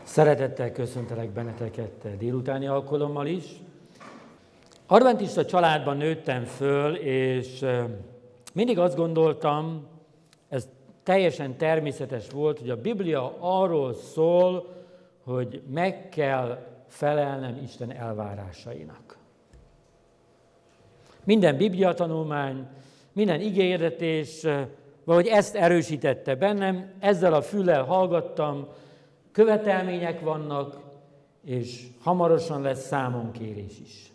Szeretettel köszöntelek benneteket délutáni alkalommal is. Adventista családban nőttem föl, és mindig azt gondoltam, ez teljesen természetes volt, hogy a Biblia arról szól, hogy meg kell felelnem Isten elvárásainak. Minden Biblia tanulmány, minden igéhirdetés valahogy ezt erősítette bennem, ezzel a füllel hallgattam, követelmények vannak, és hamarosan lesz számonkérés is.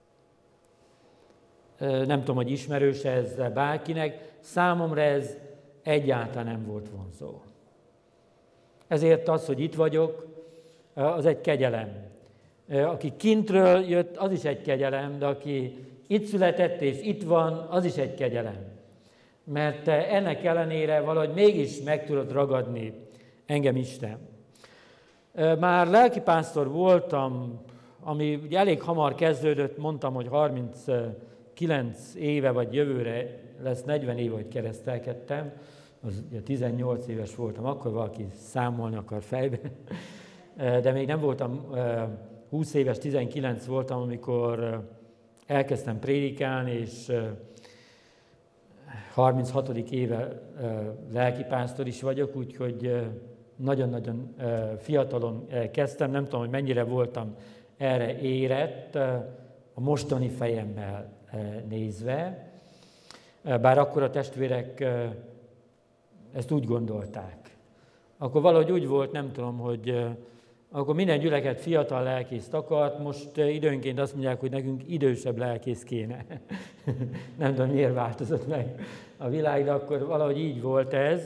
Nem tudom, hogy ismerős ez bárkinek, számomra ez egyáltalán nem volt vonzó. Ezért az, hogy itt vagyok, az egy kegyelem. Aki kintről jött, az is egy kegyelem, de aki itt született és itt van, az is egy kegyelem. Mert ennek ellenére valahogy mégis meg tudott ragadni engem Isten. Már lelkipásztor voltam, ami ugye elég hamar kezdődött, mondtam, hogy 39 éve, vagy jövőre lesz 40 éve, hogy keresztelkedtem, az ugye 18 éves voltam, akkor valaki számolni akar fejbe, de még nem voltam 20 éves, 19 voltam, amikor elkezdtem prédikálni, és 36. éve lelkipásztor is vagyok, úgyhogy nagyon-nagyon fiatalon kezdtem, nem tudom, hogy mennyire voltam erre érett a mostani fejemmel nézve, bár akkor a testvérek ezt úgy gondolták. Akkor valahogy úgy volt, nem tudom, hogy akkor minden gyülekezet fiatal lelkészt akart, most időnként azt mondják, hogy nekünk idősebb lelkész kéne. Nem tudom, miért változott meg a világ, de akkor valahogy így volt ez.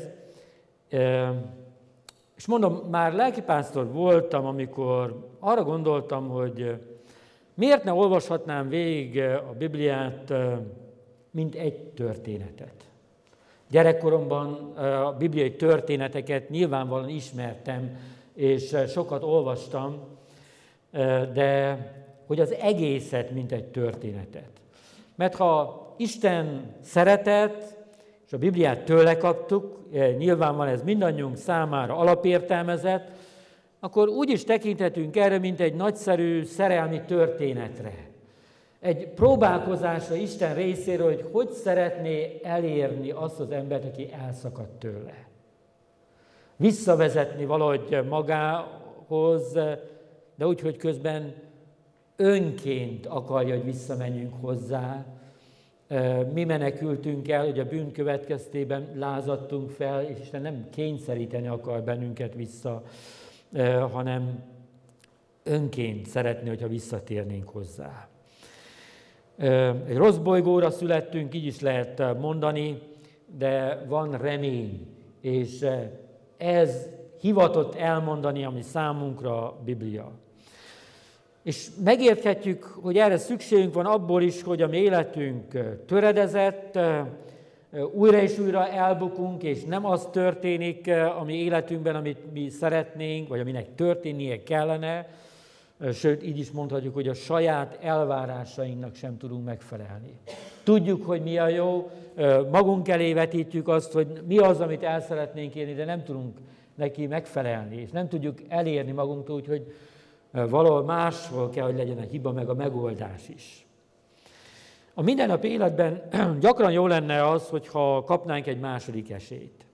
És mondom, már lelkipásztor voltam, amikor arra gondoltam, hogy miért ne olvashatnám végig a Bibliát, mint egy történetet. Gyerekkoromban a bibliai történeteket nyilvánvalóan ismertem, és sokat olvastam, de hogy az egészet, mint egy történetet. Mert ha Isten szeretett, és a Bibliát tőle kaptuk, nyilvánvalóan ez mindannyiunk számára alapértelmezett, akkor úgy is tekinthetünk erre, mint egy nagyszerű szerelmi történetre. Egy próbálkozásra Isten részéről, hogy szeretné elérni azt az embert, aki elszakadt tőle. Visszavezetni valahogy magához, de úgy, hogy közben önként akarja, hogy visszamenjünk hozzá. Mi menekültünk el, hogy a bűn következtében lázadtunk fel, és Isten nem kényszeríteni akar bennünket vissza, hanem önként szeretné, hogyha visszatérnénk hozzá. Egy rossz bolygóra születtünk, így is lehet mondani, de van remény, és ez hivatott elmondani, ami számunkra a Biblia. És megérthetjük, hogy erre szükségünk van abból is, hogy a mi életünk töredezett, újra és újra elbukunk, és nem az történik a mi életünkben, amit mi szeretnénk, vagy aminek történnie kellene, sőt, így is mondhatjuk, hogy a saját elvárásainknak sem tudunk megfelelni. Tudjuk, hogy mi a jó, magunk elé vetítjük azt, hogy mi az, amit el szeretnénk érni, de nem tudunk neki megfelelni, és nem tudjuk elérni magunktól, úgyhogy valahol máshol kell, hogy legyen a hiba, meg a megoldás is. A mindennapi életben gyakran jó lenne az, hogyha kapnánk egy második esélyt.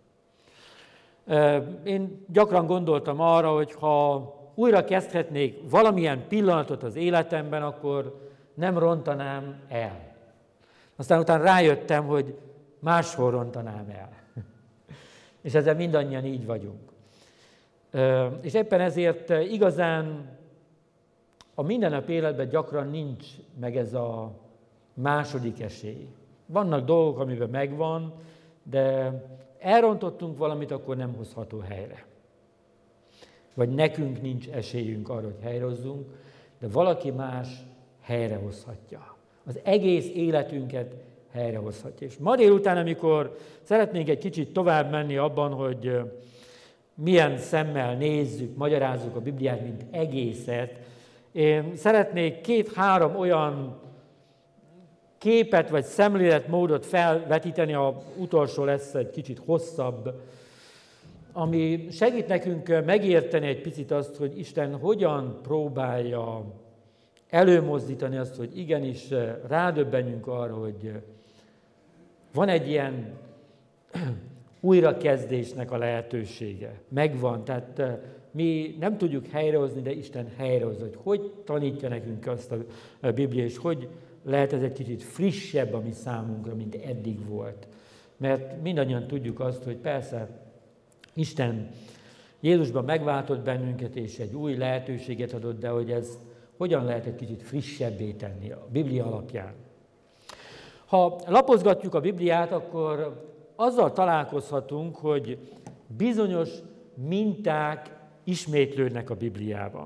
Én gyakran gondoltam arra, hogy ha újra kezdhetnék valamilyen pillanatot az életemben, akkor nem rontanám el. Aztán utána rájöttem, hogy máshol rontanám el. És ezzel mindannyian így vagyunk. És éppen ezért igazán a mindennapi életben gyakran nincs meg ez a második esély. Vannak dolgok, amiben megvan, de elrontottunk valamit, akkor nem hozható helyre. Vagy nekünk nincs esélyünk arra, hogy helyrehozzunk, de valaki más helyrehozhatja. Az egész életünket helyrehozhatja. És ma délután, amikor szeretnénk egy kicsit tovább menni abban, hogy milyen szemmel nézzük, magyarázzuk a Bibliát, mint egészet, én szeretnék 2-3 olyan képet vagy szemléletmódot felvetíteni, a utolsó lesz egy kicsit hosszabb, ami segít nekünk megérteni egy picit azt, hogy Isten hogyan próbálja előmozdítani azt, hogy igenis rádöbbenjünk arra, hogy van egy ilyen újrakezdésnek a lehetősége. Megvan, tehát mi nem tudjuk helyrehozni, de Isten helyrehoz, hogy tanítja nekünk azt a Biblia, és hogy lehet ez egy kicsit frissebb a mi számunkra, mint eddig volt. Mert mindannyian tudjuk azt, hogy persze Isten Jézusban megváltott bennünket, és egy új lehetőséget adott, de hogy ez hogyan lehet egy kicsit frissebbé tenni a Biblia alapján. Ha lapozgatjuk a Bibliát, akkor azzal találkozhatunk, hogy bizonyos minták ismétlődnek a Bibliában.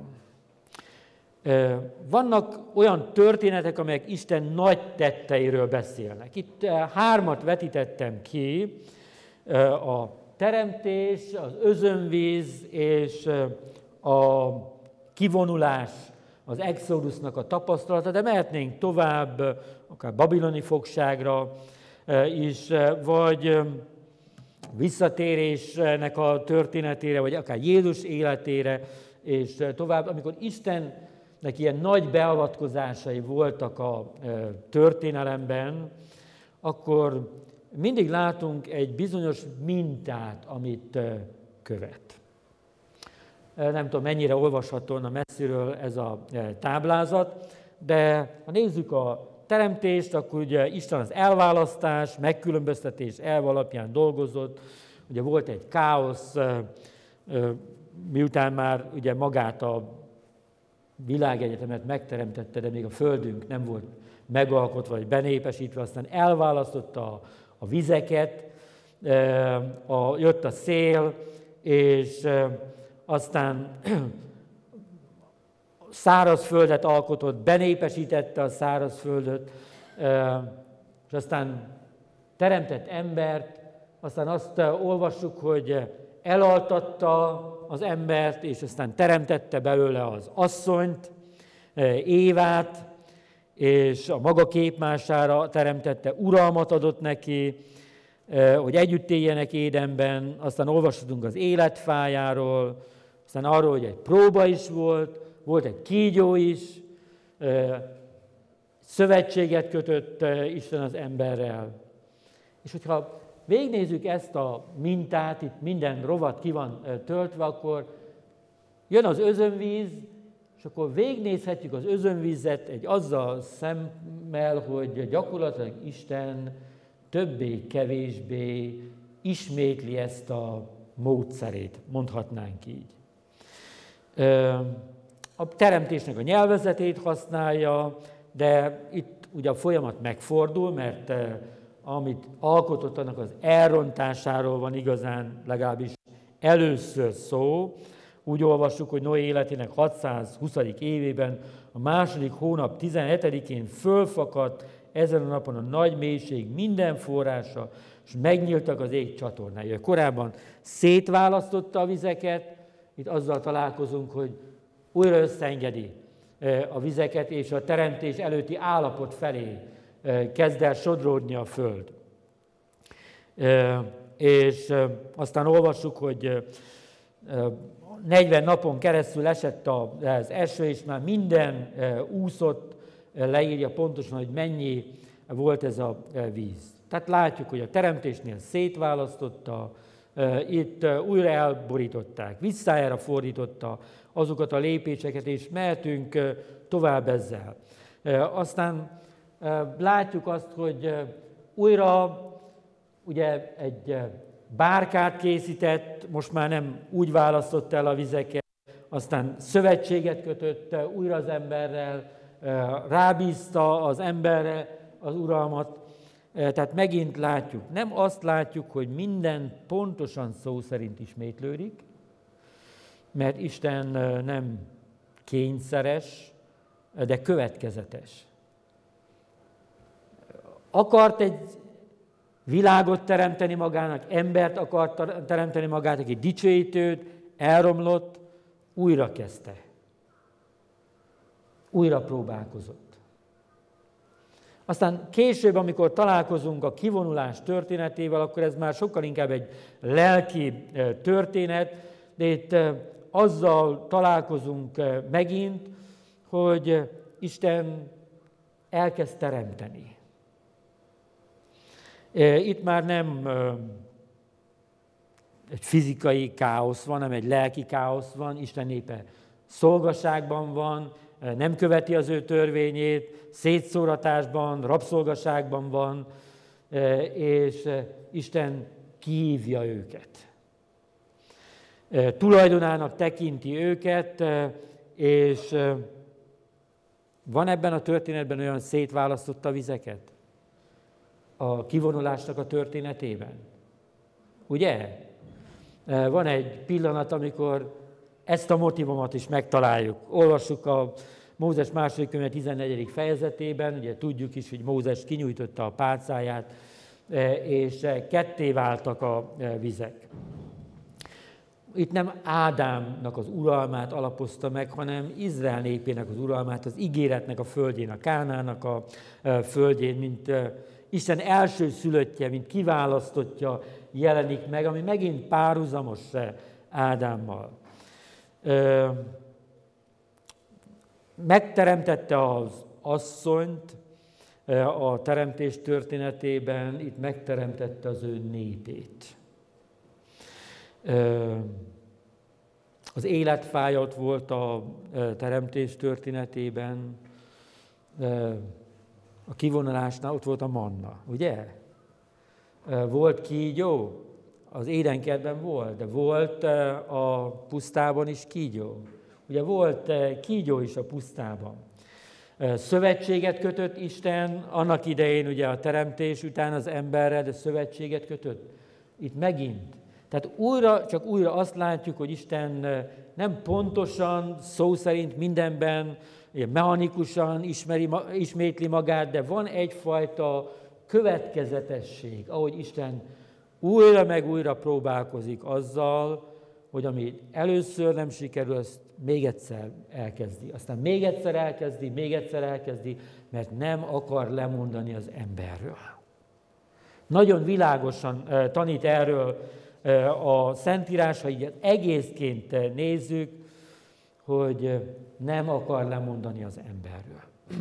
Vannak olyan történetek, amelyek Isten nagy tetteiről beszélnek. Itt 3 vetítettem ki, a teremtés, az özönvíz és a kivonulás, az exodusnak a tapasztalata, de mehetnénk tovább, akár babiloni fogságra is, vagy visszatérésnek a történetére, vagy akár Jézus életére, és tovább, amikor Istennek ilyen nagy beavatkozásai voltak a történelemben, akkor mindig látunk egy bizonyos mintát, amit követ. Nem tudom, mennyire olvasható a messziről ez a táblázat, de ha nézzük a teremtést, akkor ugye Isten az elválasztás, megkülönböztetés elv alapján dolgozott. Ugye volt egy káosz, miután már ugye magát a világegyetemet megteremtette, de még a földünk nem volt megalkotva vagy benépesítve, aztán elválasztotta a vizeket, jött a szél, és aztán szárazföldet alkotott, benépesítette a szárazföldet, és aztán teremtett embert, aztán azt olvassuk, hogy elaltatta az embert, és aztán teremtette belőle az asszonyt, Évát, és a maga képmására teremtette, uralmat adott neki, hogy együtt éljenek Édenben, aztán olvashatunk az életfájáról, aztán arról, hogy egy próba is volt egy kígyó is, szövetséget kötött Isten az emberrel. És hogyha végignézzük ezt a mintát, itt minden rovat ki van töltve, akkor jön az özönvíz, és akkor végignézhetjük az özönvízet egy azzal szemmel, hogy gyakorlatilag Isten többé-kevésbé ismétli ezt a módszerét, mondhatnánk így. A teremtésnek a nyelvezetét használja, de itt ugye a folyamat megfordul, mert amit alkotott, annak az elrontásáról van igazán legalábbis először szó. Úgy olvassuk, hogy Noé életének 620. évében, a 2. hónap 17-én fölfakadt ezen a napon a nagy mélység minden forrása, és megnyíltak az ég csatornái. Korábban szétválasztotta a vizeket, itt azzal találkozunk, hogy újra összeengedi a vizeket, és a teremtés előtti állapot felé kezd el sodródni a föld. És aztán olvassuk, hogy 40 napon keresztül esett az eső, és már minden úszott, leírja pontosan, hogy mennyi volt ez a víz. Tehát látjuk, hogy a teremtésnél szétválasztotta, itt újra elborították, visszájára fordította azokat a lépéseket, és mehetünk tovább ezzel. Aztán látjuk azt, hogy újra ugye egy bárkát készített, most már nem úgy választotta el a vizeket, aztán szövetséget kötött újra az emberrel, rábízta az emberre az uralmat. Tehát megint látjuk, nem azt látjuk, hogy minden pontosan szó szerint ismétlődik, mert Isten nem kényszeres, de következetes. Akart egy világot teremteni magának, embert akart teremteni magát, aki dicsőítőt, elromlott, újra kezdte. Újra próbálkozott. Aztán később, amikor találkozunk a kivonulás történetével, akkor ez már sokkal inkább egy lelki történet, de itt azzal találkozunk megint, hogy Isten elkezd teremteni. Itt már nem egy fizikai káosz van, hanem egy lelki káosz van, Isten népe szolgaságban van, nem követi az ő törvényét, szétszóratásban, rabszolgaságban van, és Isten kihívja őket. Tulajdonának tekinti őket, és van ebben a történetben olyan szétválasztotta vizeket? A kivonulásnak a történetében. Ugye? Van egy pillanat, amikor ezt a motivumot is megtaláljuk. Olvassuk a Mózes második könyve 14. fejezetében, ugye tudjuk is, hogy Mózes kinyújtotta a pálcáját, és ketté váltak a vizek. Itt nem Ádámnak az uralmát alapozta meg, hanem Izrael népének az uralmát, az ígéretnek a földjén, a Kánának a földjén, mint Isten első szülöttje, mint kiválasztottja jelenik meg, ami megint párhuzamos Ádámmal. Megteremtette az asszonyt a teremtés történetében, itt megteremtette az ő népét. Az életfája ott volt a teremtés történetében, a kivonulásnál ott volt a manna, ugye? Volt kígyó, az édenkertben volt, de volt a pusztában is kígyó. Ugye volt kígyó is a pusztában. Szövetséget kötött Isten, annak idején ugye a teremtés után az emberrel, de szövetséget kötött itt megint. Tehát csak újra azt látjuk, hogy Isten nem pontosan, szó szerint mindenben, mechanikusan ismétli magát, de van egyfajta következetesség, ahogy Isten újra meg újra próbálkozik azzal, hogy ami először nem sikerül, azt még egyszer elkezdi. Aztán még egyszer elkezdi, mert nem akar lemondani az emberről. Nagyon világosan tanít erről a Szentírás, ha így egészként nézzük, hogy nem akar lemondani az emberről.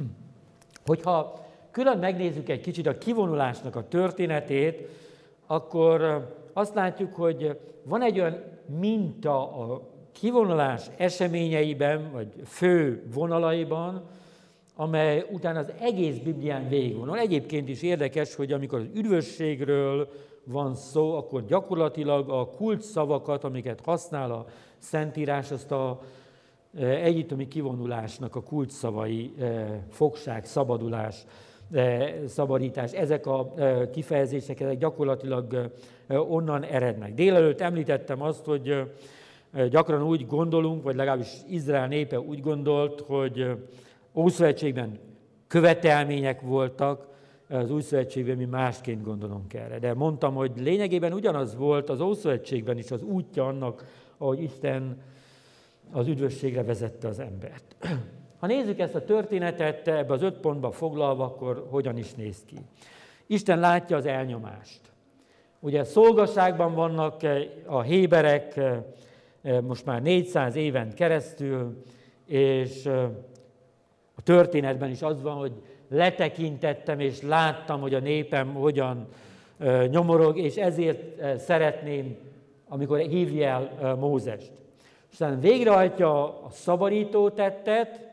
Hogyha külön megnézzük egy kicsit a kivonulásnak a történetét, akkor azt látjuk, hogy van egy olyan minta a kivonulás eseményeiben, vagy fő vonalaiban, amely utána az egész Biblián végigvonul. Egyébként is érdekes, hogy amikor az üdvösségről van szó, akkor gyakorlatilag a kulcsszavakat, amiket használ a Szentírás, azt a egyiptomi kivonulásnak a kulcsszavai, fogság, szabadulás, szabadítás, ezek a kifejezések, ezek gyakorlatilag onnan erednek. Délelőtt említettem azt, hogy gyakran úgy gondolunk, vagy legalábbis Izrael népe úgy gondolt, hogy Ószövetségben követelmények voltak, az Új Szövetségben mi másként gondolunk erre. De mondtam, hogy lényegében ugyanaz volt az Ószövetségben is az útja annak, ahogy Isten az üdvösségre vezette az embert. Ha nézzük ezt a történetet ebbe az 5 pontba foglalva, akkor hogyan is néz ki? Isten látja az elnyomást. Ugye szolgaságban vannak a héberek most már 400 éven keresztül, és a történetben is az van, hogy letekintettem és láttam, hogy a népem hogyan nyomorog, és ezért szeretném, amikor hívja el Mózest. Aztán végrehajtja a szabadító tettet,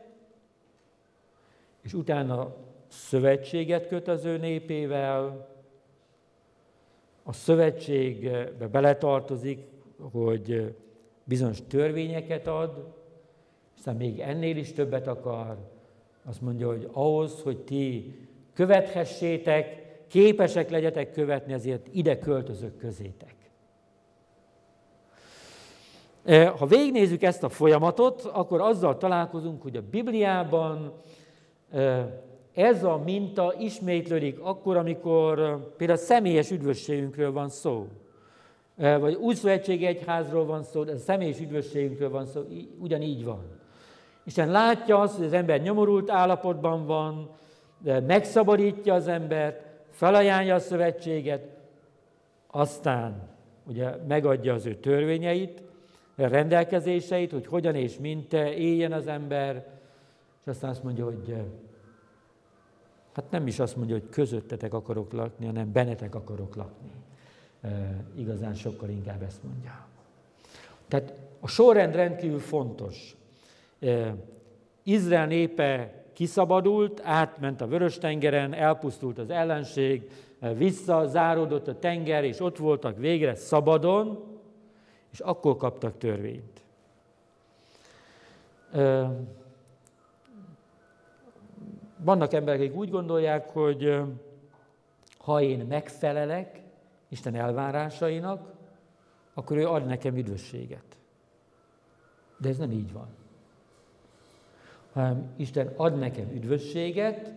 és utána szövetséget köt az ő népével. A szövetségbe beletartozik, hogy bizonyos törvényeket ad, aztán még ennél is többet akar. Azt mondja, hogy ahhoz, hogy ti követhessétek, képesek legyetek követni, ezért ide költözök közétek. Ha végignézzük ezt a folyamatot, akkor azzal találkozunk, hogy a Bibliában ez a minta ismétlődik akkor, amikor például a személyes üdvösségünkről van szó. Vagy újszövetségi egyházról van szó, de a személyes üdvösségünkről van szó, ugyanígy van. Isten látja azt, hogy az ember nyomorult állapotban van, megszabadítja az embert, felajánlja a szövetséget, aztán ugye megadja az ő törvényeit, rendelkezéseit, hogy hogyan és mint éljen az ember, és aztán azt mondja, hogy hát nem is azt mondja, hogy közöttetek akarok lakni, hanem bennetek akarok lakni. Igazán sokkal inkább ezt mondja. Tehát a sorrend rendkívül fontos. Izrael népe kiszabadult, átment a Vörös-tengeren, elpusztult az ellenség, visszazáródott a tenger, és ott voltak végre szabadon, és akkor kaptak törvényt. Vannak emberek, akik úgy gondolják, hogy ha én megfelelek Isten elvárásainak, akkor ő ad nekem üdvösséget. De ez nem így van. Hanem Isten ad nekem üdvösséget,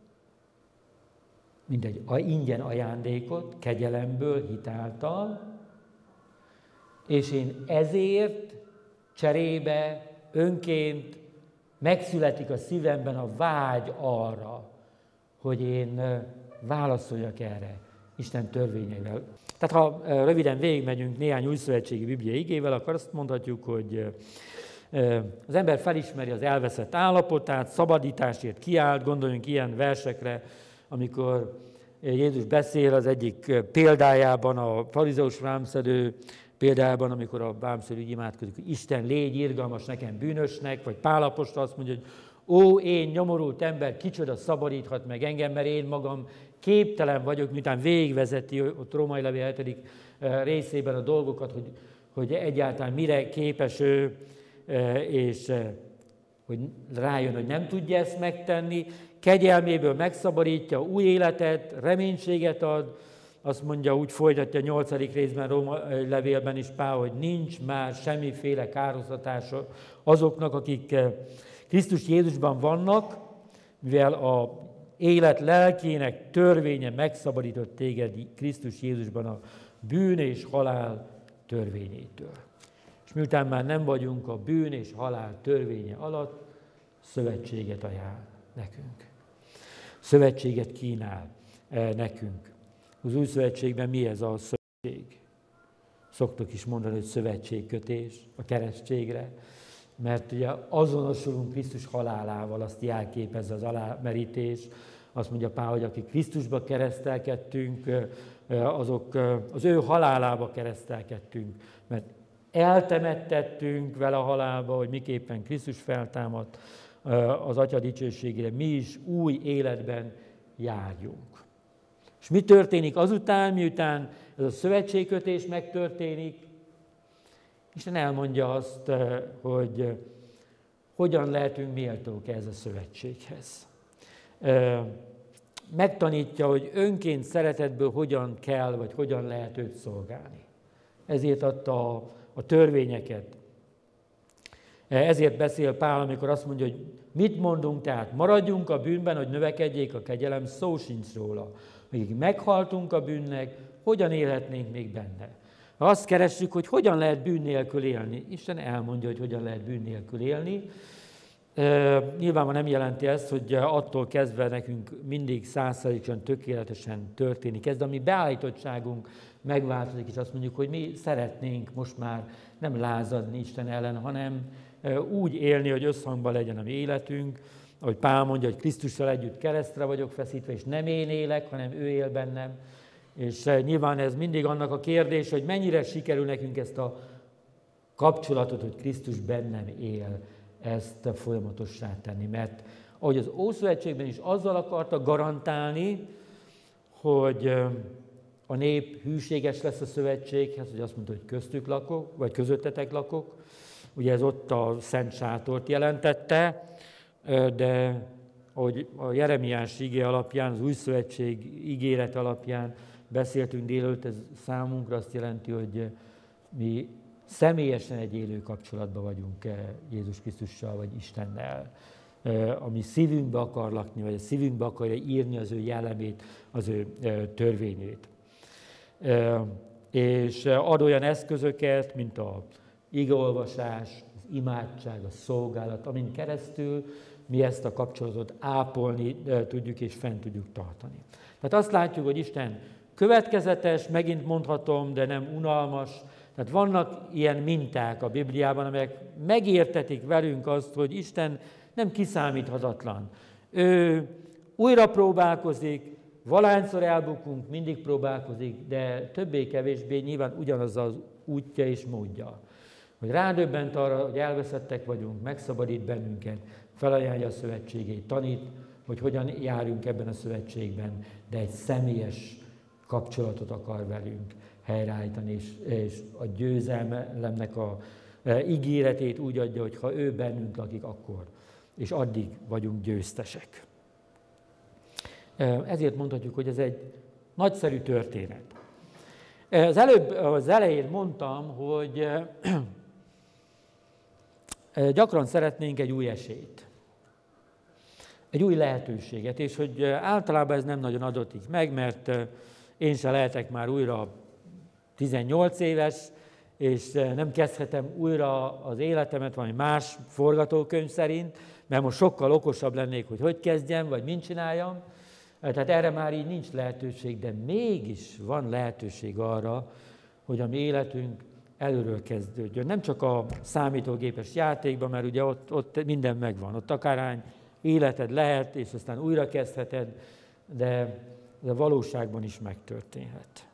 mint egy ingyen ajándékot, kegyelemből, hitáltal, és én ezért cserébe, önként megszületik a szívemben a vágy arra, hogy én válaszoljak erre Isten törvényeivel. Tehát ha röviden végigmegyünk néhány újszövetségi bibliai igével, akkor azt mondhatjuk, hogy az ember felismeri az elveszett állapotát, szabadításért kiállt, gondoljunk ilyen versekre, amikor Jézus beszél az egyik példájában, a farizeus vámszedő példájában, amikor a vámszedő így imádkozik, hogy Isten, légy irgalmas nekem bűnösnek, vagy Pál apostol azt mondja, hogy ó, én nyomorult ember, kicsoda szabadíthat meg engem, mert én magam képtelen vagyok, miután végigvezeti ott Római levél 7. Részében a dolgokat, hogy egyáltalán mire képes ő, és hogy rájön, hogy nem tudja ezt megtenni, kegyelméből megszabadítja, új életet, reménységet ad, azt mondja, úgy folytatja a 8. részben Római levélben is Pál, hogy nincs már semmiféle kárhoztatása azoknak, akik Krisztus Jézusban vannak, mivel a élet lelkének törvénye megszabadított téged Krisztus Jézusban a bűn és halál törvényétől. És miután már nem vagyunk a bűn és halál törvénye alatt, szövetséget ajánl nekünk. Szövetséget kínál nekünk. Az új szövetségben mi ez a szövetség? Szoktuk is mondani, hogy szövetségkötés a keresztségre, mert ugye azonosulunk Krisztus halálával, azt jelképezze az alámerítés. Azt mondja Pál, hogy akik Krisztusba keresztelkedtünk, azok az ő halálába keresztelkedtünk, mert eltemettettünk vele a halálba, hogy miképpen Krisztus feltámadt az Atya dicsőségére, mi is új életben járjunk. És mi történik azután, miután ez a szövetségkötés megtörténik? Isten elmondja azt, hogy hogyan lehetünk méltók ez a szövetséghez. Megtanítja, hogy önként szeretetből hogyan kell, vagy hogyan lehet őt szolgálni. Ezért adta a törvényeket. Ezért beszél Pál, amikor azt mondja, hogy mit mondunk, tehát maradjunk a bűnben, hogy növekedjék a kegyelem, szó sincs róla. Míg meghaltunk a bűnnek, hogyan élhetnénk még benne? Ha azt keressük, hogy hogyan lehet bűn nélkül élni, Isten elmondja, hogy hogyan lehet bűn nélkül élni. Nyilvánvalóan nem jelenti ezt, hogy attól kezdve nekünk mindig 100%-ban tökéletesen történik ez, de a mi beállítottságunk megváltozik, és azt mondjuk, hogy mi szeretnénk most már nem lázadni Isten ellen, hanem úgy élni, hogy összhangban legyen a mi életünk, ahogy Pál mondja, hogy Krisztussal együtt keresztre vagyok feszítve, és nem én élek, hanem ő él bennem. És nyilván ez mindig annak a kérdés, hogy mennyire sikerül nekünk ezt a kapcsolatot, hogy Krisztus bennem él, ezt folyamatossá tenni. Mert ahogy az Ószövetségben is azzal akarta garantálni, hogy a nép hűséges lesz a szövetséghez, hogy azt mondta, hogy köztük lakok, vagy közöttetek lakok. Ugye ez ott a Szent Sátort jelentette, de ahogy a Jeremiás igé alapján, az Új Szövetség ígéret alapján beszéltünk délelőtt, ez számunkra azt jelenti, hogy mi személyesen egy élő kapcsolatban vagyunk Jézus Krisztussal, vagy Istennel. A mi szívünkbe akar lakni, vagy a szívünkbe akarja írni az ő jellemét, az ő törvényét. És ad olyan eszközöket, mint a igeolvasás, imádság, a szolgálat, amin keresztül mi ezt a kapcsolatot ápolni tudjuk és fent tudjuk tartani. Tehát azt látjuk, hogy Isten következetes, megint mondhatom, de nem unalmas. Tehát vannak ilyen minták a Bibliában, amelyek megértetik velünk azt, hogy Isten nem kiszámíthatatlan. Ő újra próbálkozik, valahányszor elbukunk, mindig próbálkozik, de többé-kevésbé nyilván ugyanaz az útja és módja. Hogy rádöbbent arra, hogy elveszettek vagyunk, megszabadít bennünket, felajánlja a szövetségét, tanít, hogy hogyan járjunk ebben a szövetségben, de egy személyes kapcsolatot akar velünk helyreállítani, és a győzelemnek a ígéretét úgy adja, hogy ha ő bennünk lakik, akkor, és addig vagyunk győztesek. Ezért mondhatjuk, hogy ez egy nagyszerű történet. Az elején mondtam, hogy gyakran szeretnénk egy új esélyt, egy új lehetőséget, és hogy általában ez nem nagyon adatik meg, mert én se lehetek már újra 18 éves, és nem kezdhetem újra az életemet valami más forgatókönyv szerint, mert most sokkal okosabb lennék, hogy kezdjem, vagy mint csináljam. Tehát erre már így nincs lehetőség, de mégis van lehetőség arra, hogy a mi életünk előről kezdődjön. Nem csak a számítógépes játékban, mert ugye ott minden megvan, ott akárhány életed lehet, és aztán újra kezdheted, de a valóságban is megtörténhet.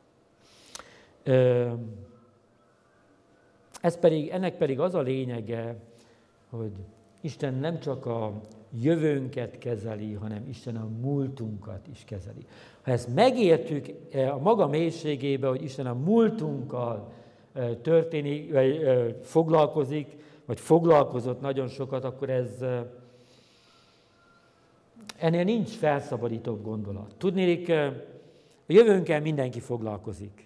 Ennek pedig az a lényege, hogy Isten nem csak a jövőnket kezeli, hanem Isten a múltunkat is kezeli. Ha ezt megértjük a maga mélységébe, hogy Isten a múltunkkal történik, vagy foglalkozik, vagy foglalkozott nagyon sokat, akkor ennél nincs felszabadítóbb gondolat. Tudnélik, a jövőnkkel mindenki foglalkozik.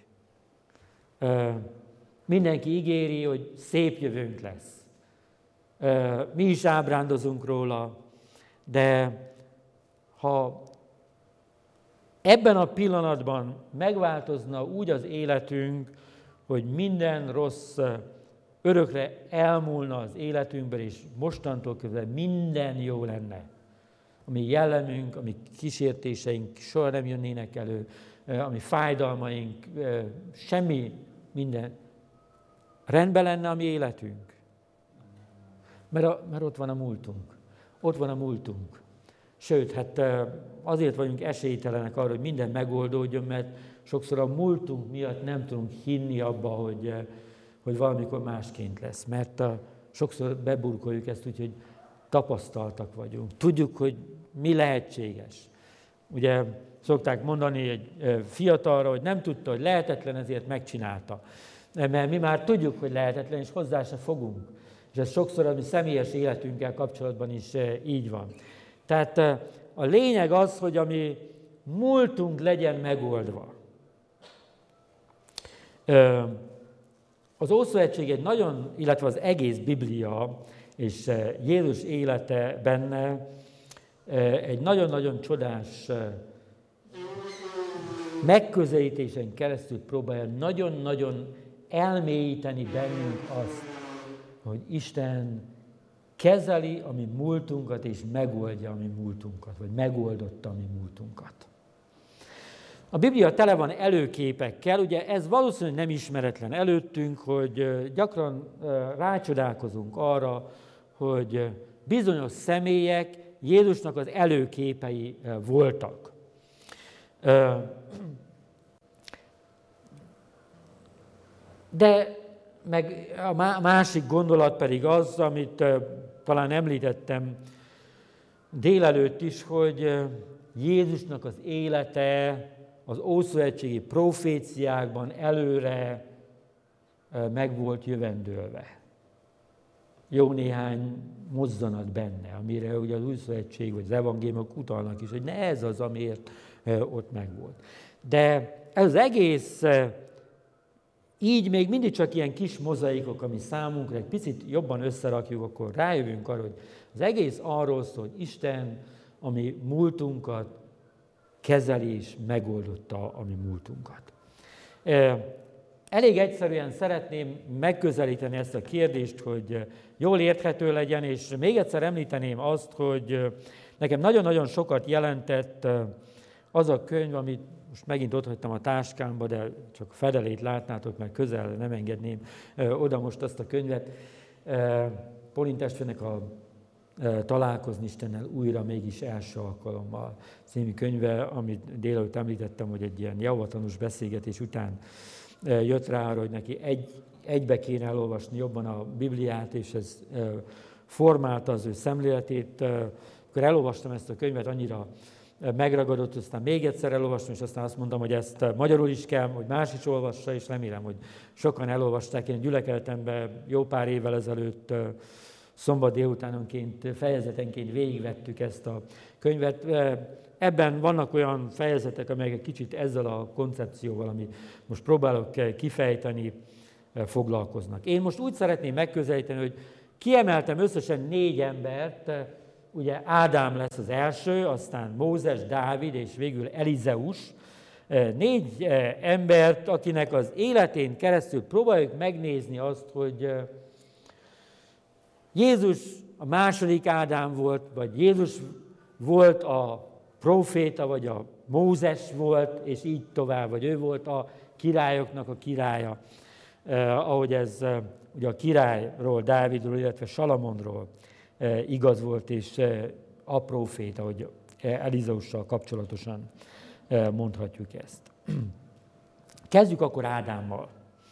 Mindenki ígéri, hogy szép jövőnk lesz. Mi is ábrándozunk róla, de ha ebben a pillanatban megváltozna úgy az életünk, hogy minden rossz örökre elmúlna az életünkből, és mostantól kezdve minden jó lenne. A mi jellemünk, a mi kísértéseink soha nem jönnének elő, a mi fájdalmaink, minden rendben lenne a mi életünk. Mert ott van a múltunk. Ott van a múltunk. Sőt, hát azért vagyunk esélytelenek arra, hogy minden megoldódjon, mert sokszor a múltunk miatt nem tudunk hinni abba, hogy valamikor másként lesz. Mert sokszor beburkoljuk ezt úgy, hogy tapasztaltak vagyunk. Tudjuk, hogy mi lehetséges. Ugye szokták mondani egy fiatalra, hogy nem tudta, hogy lehetetlen, ezért megcsinálta. Mert mi már tudjuk, hogy lehetetlen, és hozzá se fogunk. És ez sokszor a mi személyes életünkkel kapcsolatban is így van. Tehát a lényeg az, hogy a mi múltunk legyen megoldva. Az Ószövetség egy nagyon, illetve az egész Biblia és Jézus élete benne egy nagyon-nagyon csodás megközelítésen keresztül próbálja nagyon-nagyon elmélyíteni bennünk azt, hogy Isten kezeli a mi múltunkat, és megoldja a mi múltunkat, vagy megoldotta a mi múltunkat. A Biblia tele van előképekkel, ugye ez valószínűleg nem ismeretlen előttünk, hogy gyakran rácsodálkozunk arra, hogy bizonyos személyek Jézusnak az előképei voltak. De meg a másik gondolat pedig az, amit talán említettem délelőtt is, hogy Jézusnak az élete az ószövetségi proféciákban előre meg volt jövendőlve. Jó néhány mozzanat benne, amire ugye az újszövetség vagy az evangéliumok utalnak is, hogy ne ez az, amiért ott megvolt. De ez az egész így még mindig csak ilyen kis mozaikok, ami számunkra egy picit jobban összerakjuk, akkor rájövünk arra, hogy az egész arról szól, hogy Isten a mi múltunkat kezeli és megoldotta a mi múltunkat. elég egyszerűen szeretném megközelíteni ezt a kérdést, hogy jól érthető legyen, és még egyszer említeném azt, hogy nekem nagyon-nagyon sokat jelentett az a könyv, amit most megint otthagytam a táskámba, de csak fedelét látnátok, mert közel nem engedném oda most azt a könyvet. Pauline testvérnek a Találkozni Istennel újra mégis első alkalommal című könyve, amit délelőtt említettem, hogy egy ilyen javatanús beszélgetés után jött rá arra, hogy neki egybe kéne elolvasni jobban a Bibliát, és ez formálta az ő szemléletét. Akkor elolvastam ezt a könyvet, annyira megragadott, aztán még egyszer elolvastam, és aztán azt mondtam, hogy ezt magyarul is kell, hogy más is olvassa, és remélem, hogy sokan elolvasták. Én gyülekezetemben jó pár évvel ezelőtt szombat délutánonként, fejezetenként végigvettük ezt a könyvet. Ebben vannak olyan fejezetek, amelyek egy kicsit ezzel a koncepcióval, amit most próbálok kifejteni, foglalkoznak. Én most úgy szeretném megközelíteni, hogy kiemeltem összesen 4 embert, ugye Ádám lesz az első, aztán Mózes, Dávid és végül Elizeus. 4 embert, akinek az életén keresztül próbáljuk megnézni azt, hogy Jézus a második Ádám volt, vagy Jézus volt a próféta, vagy a Mózes volt, és így tovább, vagy ő volt a királyoknak a királya, ahogy ez ugye a királyról, Dávidról, illetve Salamonról igaz volt, és a próféta, hogy Elizeussal kapcsolatosan mondhatjuk ezt. Kezdjük akkor Ádámmal.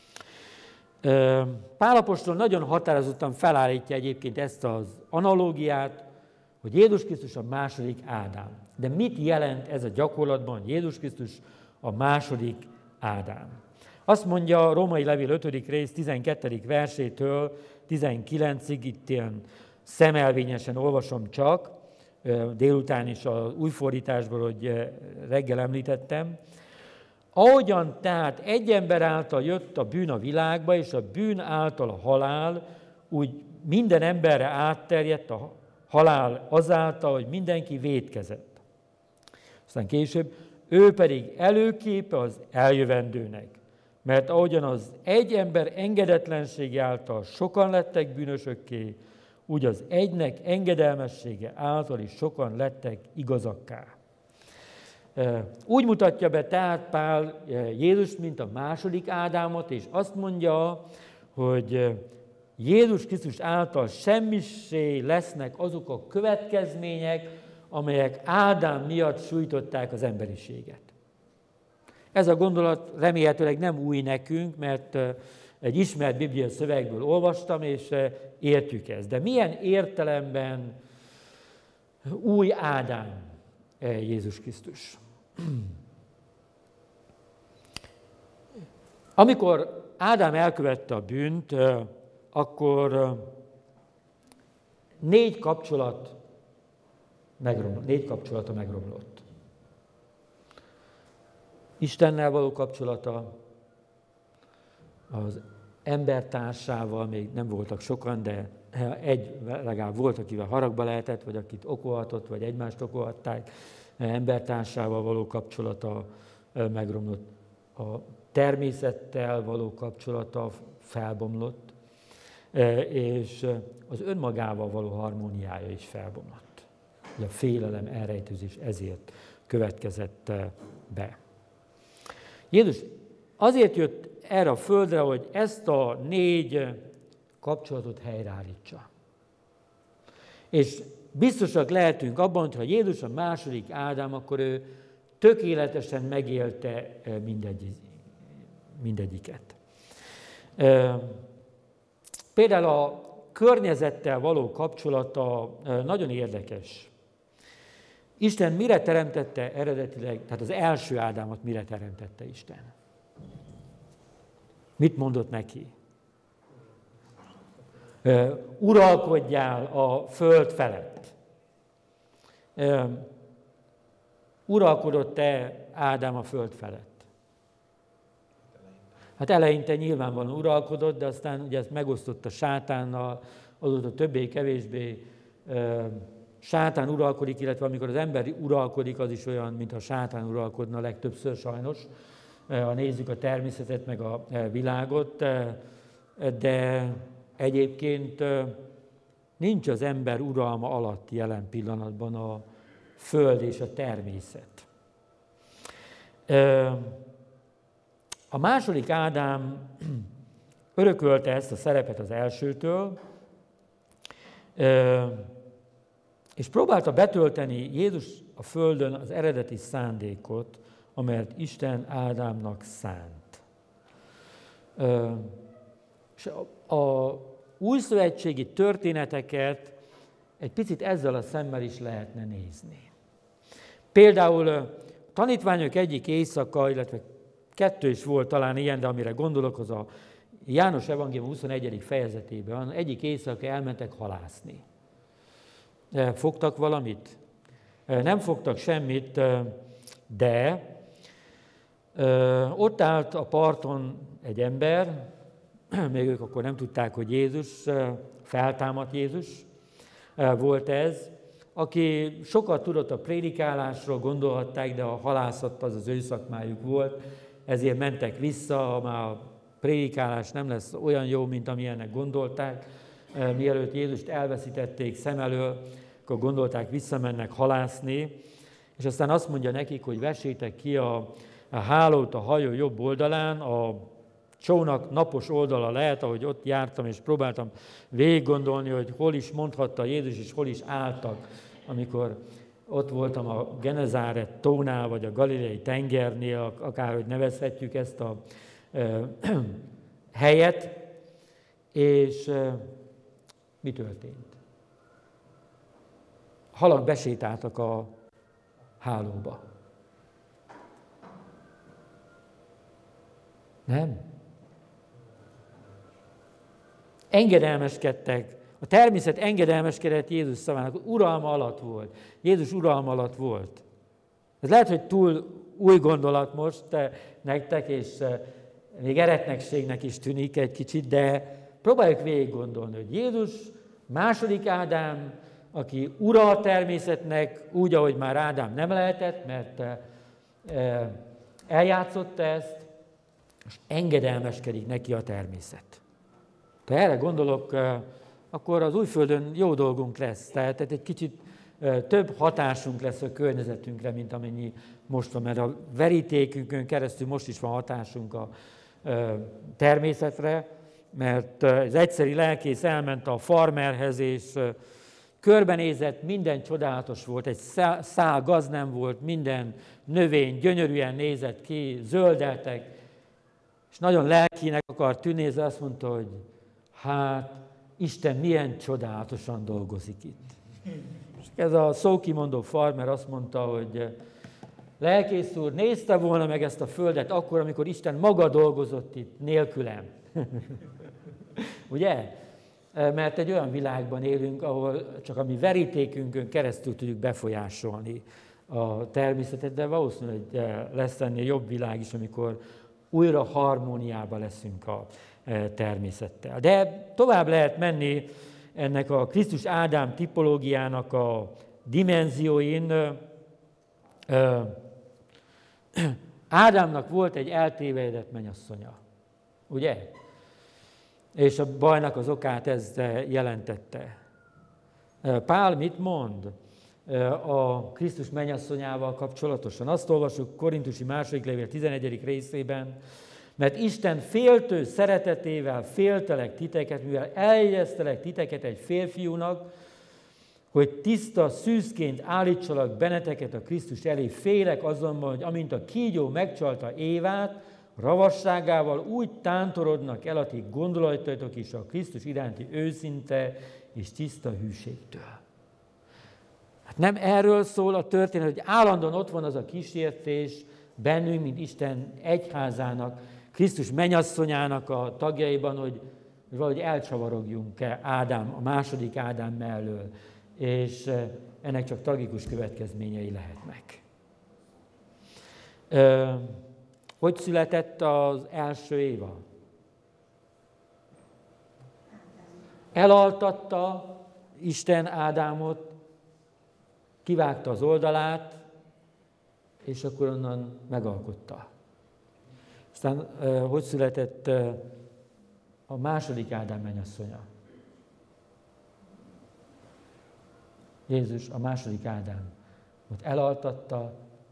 Pál apostol nagyon határozottan felállítja egyébként ezt az analógiát, hogy Jézus Krisztus a második Ádám. De mit jelent ez a gyakorlatban, hogy Jézus Krisztus a második Ádám? Azt mondja a Római Levél 5. rész 12. versétől 19-ig, itt ilyen szemelvényesen olvasom csak, délután is az új fordításból, hogy reggel említettem. Ahogyan tehát egy ember által jött a bűn a világba, és a bűn által a halál, úgy minden emberre átterjedt a halál azáltal, hogy mindenki vétkezett. Aztán később, ő pedig előképe az eljövendőnek. Mert ahogyan az egy ember engedetlensége által sokan lettek bűnösökké, úgy az egynek engedelmessége által is sokan lettek igazakká. Úgy mutatja be tehát Pál Jézus, mint a második Ádámot, és azt mondja, hogy Jézus Krisztus által semmisé lesznek azok a következmények, amelyek Ádám miatt sújtották az emberiséget. Ez a gondolat remélhetőleg nem új nekünk, mert egy ismert bibliai szövegből olvastam, és értjük ezt. De milyen értelemben új Ádám Jézus Krisztus? Amikor Ádám elkövette a bűnt, akkor 4 kapcsolata megromlott. Istennel való kapcsolata, az embertársával, még nem voltak sokan, de legalább volt, akivel haragba lehetett, vagy akit okolhatott, vagy egymást okolhatták, embertársával való kapcsolata megromlott. A természettel való kapcsolata felbomlott, és az önmagával való harmóniája is felbomlott. A félelem, elrejtőzés ezért következett be. Jézus azért jött erre a földre, hogy ezt a 4 kapcsolatot helyreállítsa. És biztosak lehetünk abban, hogy ha Jézus a második Ádám, akkor ő tökéletesen megélte mindegyiket. Például a környezettel való kapcsolata nagyon érdekes. Isten mire teremtette eredetileg, tehát az első Ádámot mire teremtette Isten? Mit mondott neki? Uralkodjál a föld felett. Uralkodott-e Ádám a föld felett? Hát eleinte nyilvánvalóan uralkodott, de aztán ugye ezt megosztotta sátánnal, azóta többé-kevésbé sátán uralkodik, illetve amikor az ember uralkodik, az is olyan, mintha sátán uralkodna legtöbbször sajnos. ha nézzük a természetet, meg a világot, de egyébként nincs az ember uralma alatt jelen pillanatban a föld és a természet. A második Ádám örökölte ezt a szerepet az elsőtől, és próbálta betölteni Jézus a földön az eredeti szándékot, amelyet Isten Ádámnak szánt. És a újszövetségi történeteket egy picit ezzel a szemmel is lehetne nézni. Például a tanítványok egyik éjszaka, illetve 2 is volt talán ilyen, de amire gondolok, az a János Evangélium 21. fejezetében, egyik éjszaka elmentek halászni. Fogtak valamit? Nem fogtak semmit, de ott állt a parton egy ember, még ők akkor nem tudták, hogy Jézus, feltámadt Jézus volt ez, aki sokat tudott a prédikálásról, gondolhatták, de a halászat az ő szakmájuk volt, ezért mentek vissza, ha már a prédikálás nem lesz olyan jó, mint amilyennek gondolták. Mielőtt Jézust elveszítették szem elől, akkor gondolták, visszamennek halászni, és aztán azt mondja nekik, hogy vessétek ki a hálót a hajó jobb oldalán, a csónak napos oldala lehet, ahogy ott jártam, és próbáltam végig gondolni, hogy hol is mondhatta Jézus, és hol is álltak, amikor ott voltam a Genezáret tónál, vagy a Galileai tengernél, akárhogy nevezhetjük ezt a helyet, és mi történt? Halak besétáltak a hálóba. Nem? Engedelmeskedtek. A természet engedelmeskedett Jézus szavának, uralma alatt volt. Jézus uralma alatt volt. Ez lehet, hogy túl új gondolat most nektek, és még eretnekségnek is tűnik egy kicsit, de próbáljuk végig gondolni, hogy Jézus, második Ádám, aki ura a természetnek, úgy, ahogy már Ádám nem lehetett, mert eljátszotta ezt, és engedelmeskedik neki a természet. Ha erre gondolok, akkor az Újföldön jó dolgunk lesz. Tehát egy kicsit több hatásunk lesz a környezetünkre, mint amennyi most van, mert a verítékünkön keresztül most is van hatásunk a természetre, mert az egyszeri lelkész elment a farmerhez, és körbenézett, minden csodálatos volt, egy szál gaz nem volt, minden növény gyönyörűen nézett ki, zöldeltek, és nagyon lelkinek akart tűnni, azt mondta, hogy hát Isten milyen csodálatosan dolgozik itt. És ez a szókimondó farmer azt mondta, hogy lelkész úr, nézte volna meg ezt a földet akkor, amikor Isten maga dolgozott itt nélkülem. Ugye? Mert egy olyan világban élünk, ahol csak a mi verítékünkön keresztül tudjuk befolyásolni a természetet, de valószínűleg lesz ennél jobb világ is, amikor újra harmóniában leszünk a természettel. De tovább lehet menni ennek a Krisztus Ádám tipológiának a dimenzióin. Ádámnak volt egy eltévejedett mennyasszonya, ugye? És a bajnak az okát ez jelentette. Pál mit mond a Krisztus mennyasszonyával kapcsolatosan? Azt olvasjuk Korintusi második levél 11. részében, mert Isten féltő szeretetével féltelek titeket, mivel eljegyeztelek titeket egy férfiúnak, hogy tiszta szűzként állítsalak benneteket a Krisztus elé. Félek azonban, hogy amint a kígyó megcsalta Évát, ravasságával úgy tántorodnak el a ti gondolataitok is a Krisztus iránti őszinte és tiszta hűségtől. Hát nem erről szól a történet, hogy állandóan ott van az a kísértés bennünk, mint Isten egyházának, Krisztus mennyasszonyának a tagjaiban, hogy valahogy elcsavarogjunk Ádám, a második Ádám mellől, és ennek csak tragikus következményei lehetnek. Hogy született az első Éva? Elaltatta Isten Ádámot, kivágta az oldalát, és akkor onnan megalkotta. Aztán hogy született a második Ádám mennyasszonya? Jézus, a második Ádám, ott elaltatta,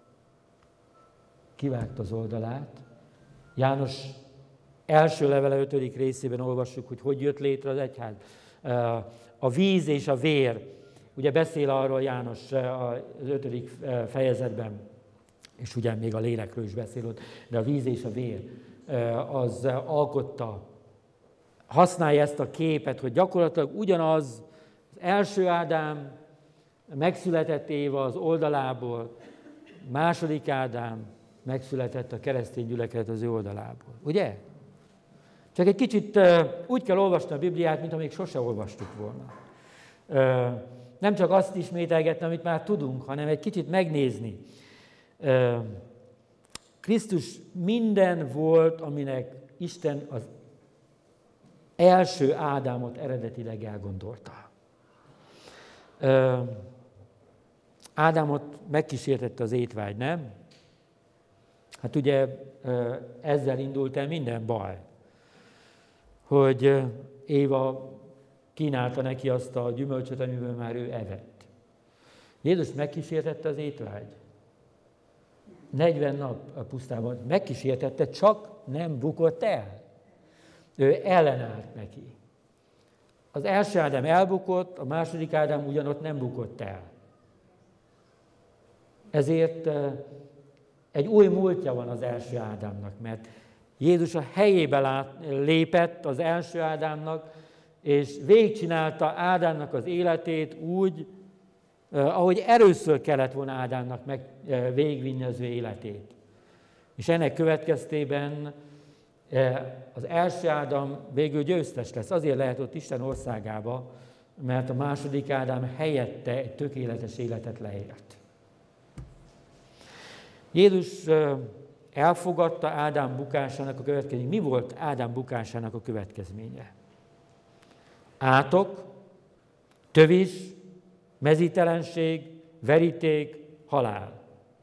kivágta az oldalát. János első levele 5. részében olvassuk, hogy jött létre az egyház. A víz és a vér. Ugye beszél arról János az 5. fejezetben, és ugye még a lélekről is beszél ott, de a víz és a vér az alkotta. Használja ezt a képet, hogy gyakorlatilag ugyanaz az első Ádám megszületett Éva az oldalából, második Ádám megszületett a keresztény gyülekezet az ő oldalából. Ugye? Csak egy kicsit úgy kell olvasni a Bibliát, mintha még sose olvastuk volna. Nem csak azt ismételgetni, amit már tudunk, hanem egy kicsit megnézni. Krisztus minden volt, aminek Isten az első Ádámot eredetileg elgondolta. Ádámot megkísértette az étvágy, nem? Hát ugye ezzel indult el minden baj, hogy Éva kínálta neki azt a gyümölcsöt, amiből már ő evett. Jézus megkísértette az étvágy. 40 nap a pusztában megkísértette, csak nem bukott el. Ő ellenállt neki. Az első Ádám elbukott, a második Ádám ugyanott nem bukott el. Ezért egy új múltja van az első Ádámnak, mert Jézus a helyébe lépett az első Ádámnak, és végigcsinálta Ádámnak az életét úgy, ahogy először kellett volna Ádámnak végigvinni az ő életét. És ennek következtében az első Ádám végül győztes lesz. Azért lehet ott Isten országába, mert a második Ádám helyette egy tökéletes életet leélt. Jézus elfogadta Ádám bukásának a következményét. Mi volt Ádám bukásának a következménye? Átok, tövis, mezítelenség, veríték, halál.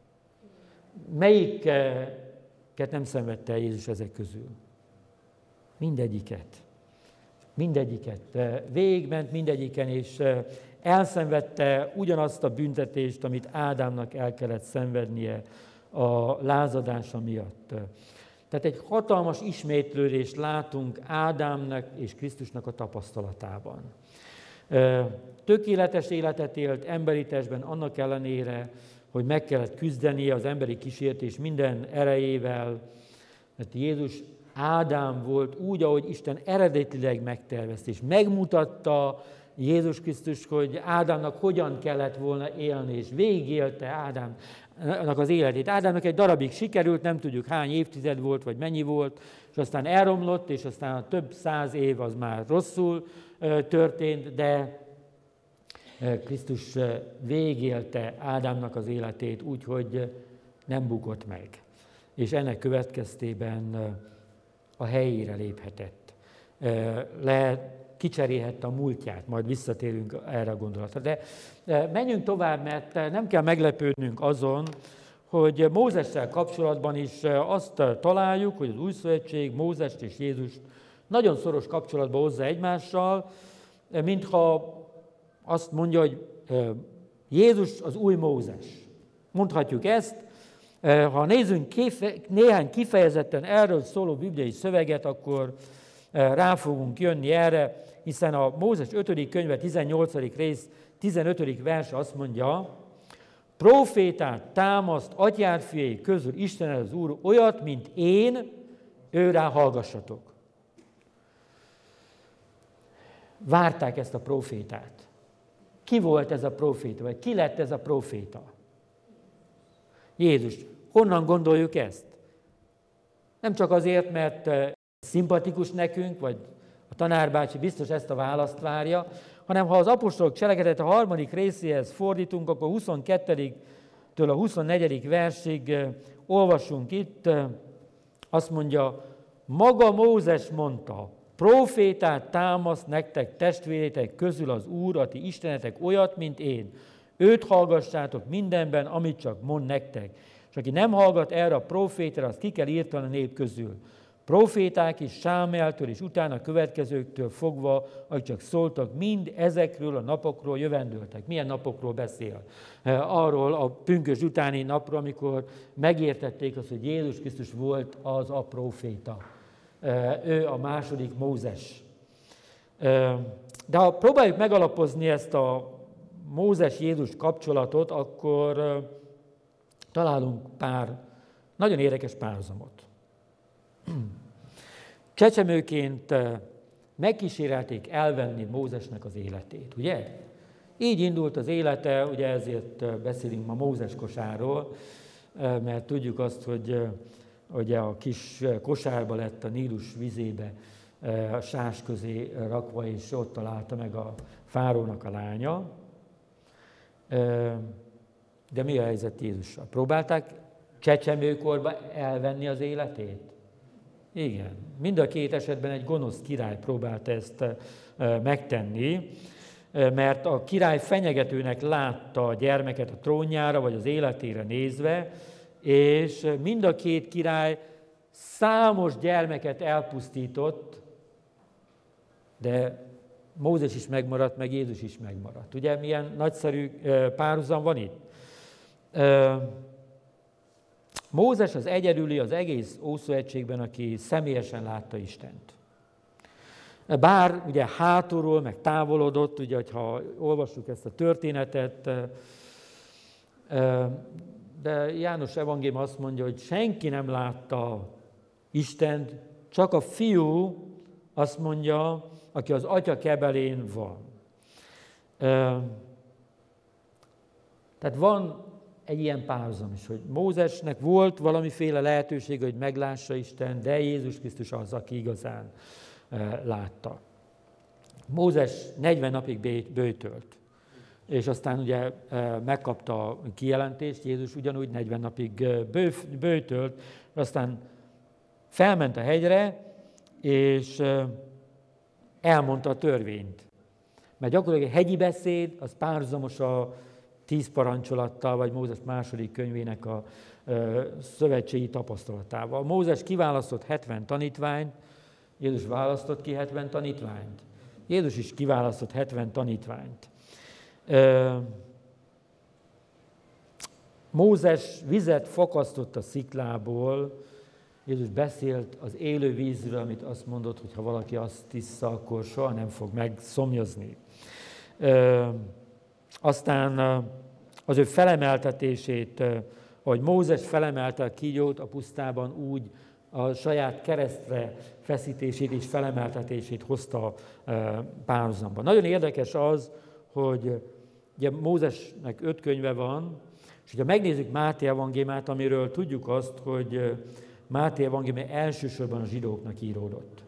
Melyiket nem szenvedte Jézus ezek közül? Mindegyiket. Mindegyiket. Végigment mindegyiken, és elszenvedte ugyanazt a büntetést, amit Ádámnak el kellett szenvednie a lázadása miatt. Tehát egy hatalmas ismétlődést látunk Ádámnak és Krisztusnak a tapasztalatában. Tökéletes életet élt emberi testben, annak ellenére, hogy meg kellett küzdenie az emberi kísértés minden erejével, mert Jézus Ádám volt úgy, ahogy Isten eredetileg megtervezte, és megmutatta Jézus Krisztus, hogy Ádámnak hogyan kellett volna élni, és végigélte Ádámnak az életét. Ádámnak egy darabig sikerült, nem tudjuk hány évtized volt, vagy mennyi volt, és aztán elromlott, és aztán a több 100 év az már rosszul történt, de Krisztus végigélte Ádámnak az életét úgy, hogy nem bukott meg. És ennek következtében a helyére léphetett. Kicserélhette a múltját, majd visszatérünk erre a gondolatra. De menjünk tovább, mert nem kell meglepődnünk azon, hogy Mózessel kapcsolatban is azt találjuk, hogy az Új Szövetség Mózest és Jézust nagyon szoros kapcsolatba hozza egymással, mintha azt mondja, hogy Jézus az új Mózes. Mondhatjuk ezt. Ha nézzünk néhány kifejezetten erről szóló bibliai szöveget, akkor rá fogunk jönni erre, hiszen a Mózes 5. könyve 18. rész 15. verse azt mondja, profétát támaszt atyád fiai közül Isten az Úr olyat, mint én, őrá hallgassatok. Várták ezt a profétát. Ki volt ez a proféta, vagy ki lett ez a proféta? Jézus. Honnan gondoljuk ezt? Nem csak azért, mert szimpatikus nekünk, vagy a tanárbácsi biztos ezt a választ várja, hanem ha az apostolok cselekedet a 3. részéhez fordítunk, akkor 22-től a 24. versig olvasunk itt, azt mondja, maga Mózes mondta, profétát támaszt nektek testvéretek közül az Úr, a ti istenetek olyat, mint én. Őt hallgassátok mindenben, amit csak mond nektek. És aki nem hallgat erre a profétára, azt ki kell írtani a nép közül. Proféták is Sámueltől és utána következőktől fogva, akik csak szóltak, mind ezekről a napokról jövendőltek. Milyen napokról beszél? Arról a pünkösd utáni napról, amikor megértették azt, hogy Jézus Krisztus volt az a proféta. Ő a második Mózes. De ha próbáljuk megalapozni ezt a Mózes-Jézus kapcsolatot, akkor találunk pár nagyon érdekes párhuzamot. Csecsemőként megkísérelték elvenni Mózesnek az életét, ugye? Így indult az élete, ugye ezért beszélünk ma Mózes kosárról, mert tudjuk azt, hogy ugye a kis kosárba lett a Nílus vizébe a sás közé rakva, és ott találta meg a fárónak a lánya. De mi a helyzet Jézussal? Próbálták csecsemőkorban elvenni az életét? Igen. Mind a két esetben egy gonosz király próbálta ezt megtenni, mert a király fenyegetőnek látta a gyermeket a trónjára, vagy az életére nézve, és mind a két király számos gyermeket elpusztított, de Mózes is megmaradt, meg Jézus is megmaradt. Ugye milyen nagyszerű párhuzam van itt? Mózes az egyedüli az egész Ószövetségben, aki személyesen látta Istent. Bár ugye hátulról, meg távolodott, ugye, ha olvassuk ezt a történetet, de János evangélium azt mondja, hogy senki nem látta Istent, csak a fiú azt mondja, aki az atya kebelén van. Tehát van egy ilyen párhuzam is, hogy Mózesnek volt valamiféle lehetőség, hogy meglássa Isten, de Jézus Krisztus az, aki igazán látta. Mózes 40 napig böjtölt, és aztán ugye megkapta a kijelentést, Jézus ugyanúgy 40 napig böjtölt, aztán felment a hegyre, és elmondta a törvényt. Mert gyakorlatilag a hegyi beszéd az párhuzamos a 10 parancsolattal, vagy Mózes második könyvének a szövetségi tapasztalatával. Mózes kiválasztott 70 tanítványt, Jézus választott ki 70 tanítványt. Jézus is kiválasztott 70 tanítványt. Mózes vizet fakasztott a sziklából, Jézus beszélt az élő vízről, amit azt mondott, hogy ha valaki azt issza, akkor soha nem fog megszomjazni. Aztán az ő felemeltetését, ahogy Mózes felemelte a kígyót a pusztában, úgy a saját keresztre feszítését és felemeltetését hozta párhuzamba. Nagyon érdekes az, hogy ugye Mózesnek 5 könyve van, és hogyha megnézzük Máté evangéliumát, amiről tudjuk azt, hogy Máté evangélium elsősorban a zsidóknak íródott.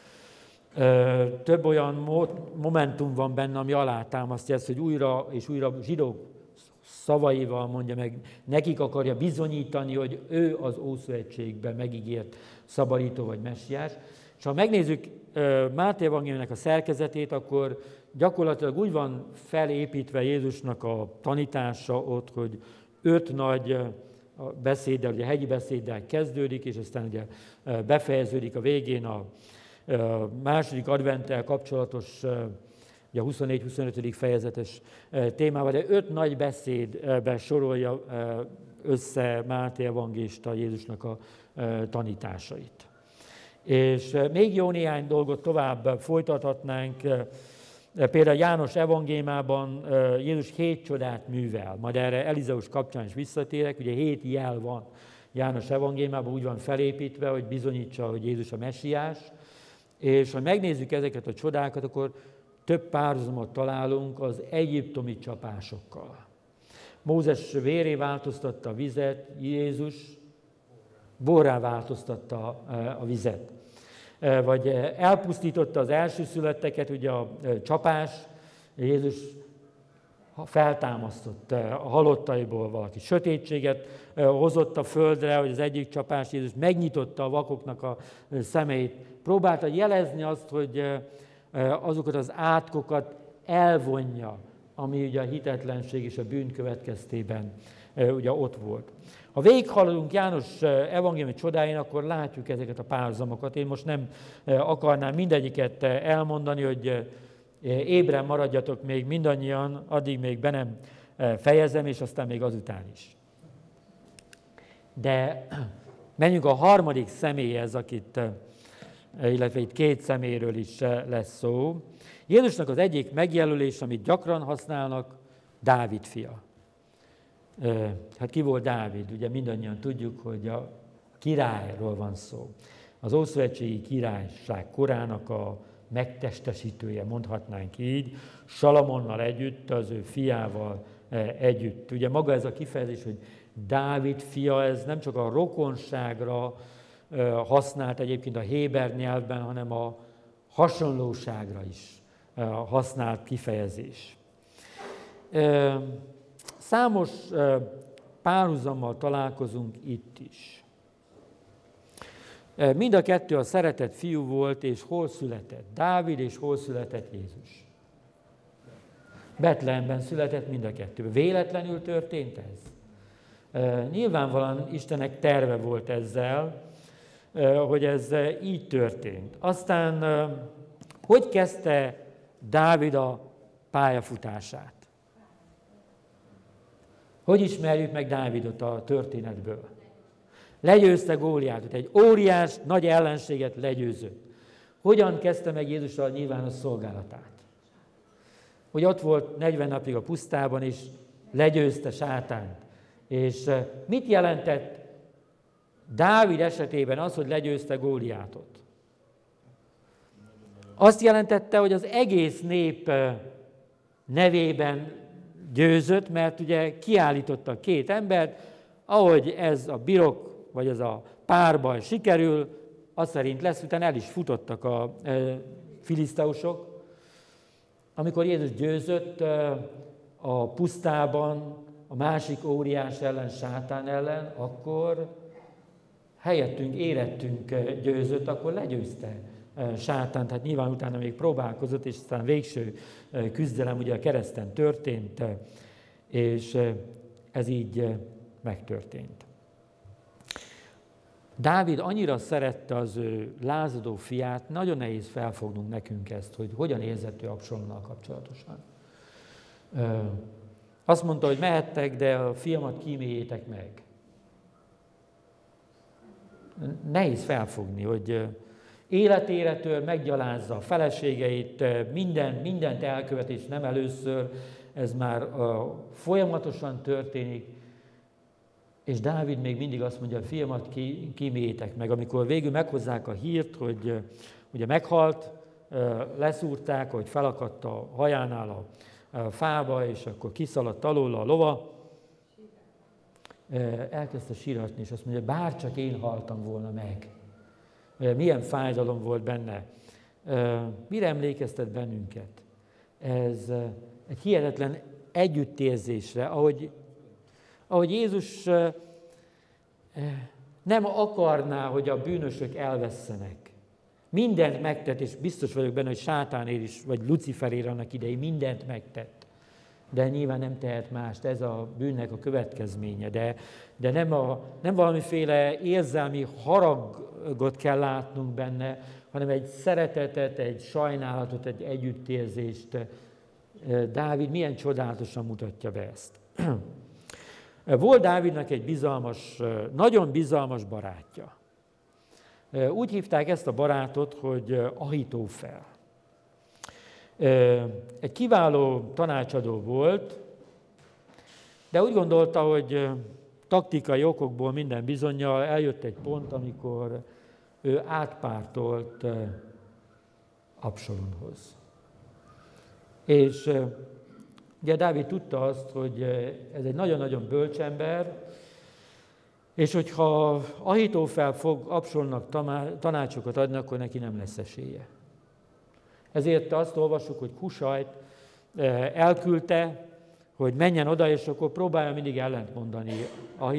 Több olyan momentum van benne, ami alátámasztja ezt, hogy újra és újra zsidók szavaival mondja meg, nekik akarja bizonyítani, hogy ő az Ószövetségben megígért szabadító vagy messiás. És ha megnézzük Máté evangéliumnak a szerkezetét, akkor gyakorlatilag úgy van felépítve Jézusnak a tanítása ott, hogy 5 nagy beszéddel, ugye hegyi beszéddel kezdődik, és aztán ugye befejeződik a végén a második adventtel kapcsolatos, ugye a 24-25. fejezetes témával, de 5 nagy beszédbe sorolja össze Máté evangélista Jézusnak a tanításait. És még jó néhány dolgot tovább folytathatnánk. Például János evangéliumában Jézus 7 csodát művel, majd erre Elizeus kapcsán is visszatérek, ugye 7 jel van János evangéliumában, úgy van felépítve, hogy bizonyítsa, hogy Jézus a messiás, és ha megnézzük ezeket a csodákat, akkor több párhuzamot találunk az egyiptomi csapásokkal. Mózes vérré változtatta a vizet, Jézus borrá változtatta a vizet. Vagy elpusztította az elsőszülötteket, ugye a csapás, Jézus feltámasztott a halottaiból valaki. Sötétséget hozott a földre, hogy az egyik csapás Jézus megnyitotta a vakoknak a szemeit. Próbálta jelezni azt, hogy azokat az átkokat elvonja ami ugye a hitetlenség és a bűn következtében ugye ott volt. Ha végighaladunk János evangéliumi csodáin, akkor látjuk ezeket a párhuzamokat. Én most nem akarnám mindegyiket elmondani, hogy ébren maradjatok még mindannyian, addig még be nem fejezem, és aztán még azután is. De menjünk a harmadik személyhez, illetve itt két személyről is lesz szó. Jézusnak az egyik megjelölés, amit gyakran használnak, Dávid fia. Hát ki volt Dávid? Ugye mindannyian tudjuk, hogy a királyról van szó. Az Ószövetségi Királyság korának a megtestesítője, mondhatnánk így, Salamonnal együtt, az ő fiával együtt. Ugye maga ez a kifejezés, hogy Dávid fia, ez nem csak a rokonságra használt egyébként a héber nyelvben, hanem a hasonlóságra is használt kifejezés. Számos párhuzammal találkozunk itt is. Mind a kettő a szeretett fiú volt, és hol született Dávid, és hol született Jézus. Betlehemben született mind a kettő. Véletlenül történt ez? Nyilvánvalóan Istennek terve volt ezzel, hogy ez így történt. Aztán hogy kezdte Dávid a pályafutását? Hogy ismerjük meg Dávidot a történetből? Legyőzte Góliátot, egy óriás, nagy ellenséget legyőzött. Hogyan kezdte meg Jézus a nyilvános szolgálatát? Hogy ott volt 40 napig a pusztában, és legyőzte sátánt. És mit jelentett Dávid esetében az, hogy legyőzte Góliátot? Azt jelentette, hogy az egész nép nevében győzött, mert ugye kiállítottak két embert, ahogy ez a birok, vagy ez a párbaj sikerül, az szerint lesz, utána el is futottak a filiszteusok. Amikor Jézus győzött a pusztában, a másik óriás ellen, sátán ellen, akkor helyettünk, érettünk győzött, akkor legyőzte sátánt. Hát nyilván utána még próbálkozott, és aztán végső küzdelem ugye a kereszten történt, és ez így megtörtént. Dávid annyira szerette az ő lázadó fiát, nagyon nehéz felfognunk nekünk ezt, hogy hogyan érzett ő Absalommal kapcsolatosan. Azt mondta, hogy mehettek, de a fiamat kíméljétek meg. Nehéz felfogni, hogy életére tör, meggyalázza a feleségeit, mindent elkövet, és nem először, ez már folyamatosan történik, és Dávid még mindig azt mondja, fiamat kíméljétek meg. Amikor végül meghozzák a hírt, hogy ugye meghalt, leszúrták, hogy felakadt a hajánál a fába, és akkor kiszaladt alól a lova, elkezdte síratni, és azt mondja, bárcsak én haltam volna meg. Milyen fájdalom volt benne. Mire emlékeztet bennünket? Ez egy hihetetlen együttérzésre, ahogy Jézus nem akarná, hogy a bűnösök elvesszenek. Mindent megtett, és biztos vagyok benne, hogy sátánér is, vagy Luciferér annak idején mindent megtett. De nyilván nem tehet mást, ez a bűnnek a következménye. De nem valamiféle érzelmi haragot kell látnunk benne, hanem egy szeretetet, egy sajnálatot, egy együttérzést. Dávid milyen csodálatosan mutatja be ezt. Volt Dávidnak egy bizalmas, nagyon bizalmas barátja. Úgy hívták ezt a barátot, hogy Ahitófel. Egy kiváló tanácsadó volt, de úgy gondolta, hogy taktikai okokból minden bizonnyal eljött egy pont, amikor ő átpártolt Absalomhoz. És ugye Dávid tudta azt, hogy ez egy nagyon-nagyon bölcs ember, és hogyha Ahitófel fog Absalomnak tanácsokat adni, akkor neki nem lesz esélye. Ezért azt olvassuk, hogy Husajt elküldte, hogy menjen oda, és akkor próbálja mindig ellentmondani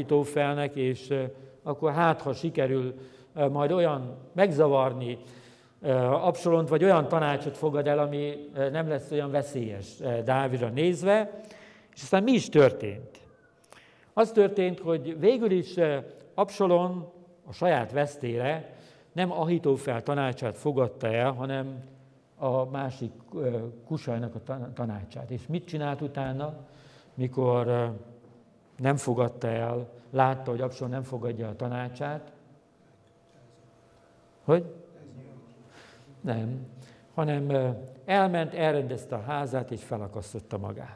Ahitófelnek, és akkor hát, ha sikerül majd olyan megzavarni Absalont, vagy olyan tanácsot fogad el, ami nem lesz olyan veszélyes Dávidra nézve. És aztán mi is történt? Az történt, hogy végül is Absalon a saját vesztére nem Ahitófel tanácsát fogadta el, hanem a másik Kusajnak a tanácsát. És mit csinált utána, mikor nem fogadta el, látta, hogy Absalon nem fogadja a tanácsát? Hogy? Nem, hanem elment, elrendezte a házát, és felakasztotta magát.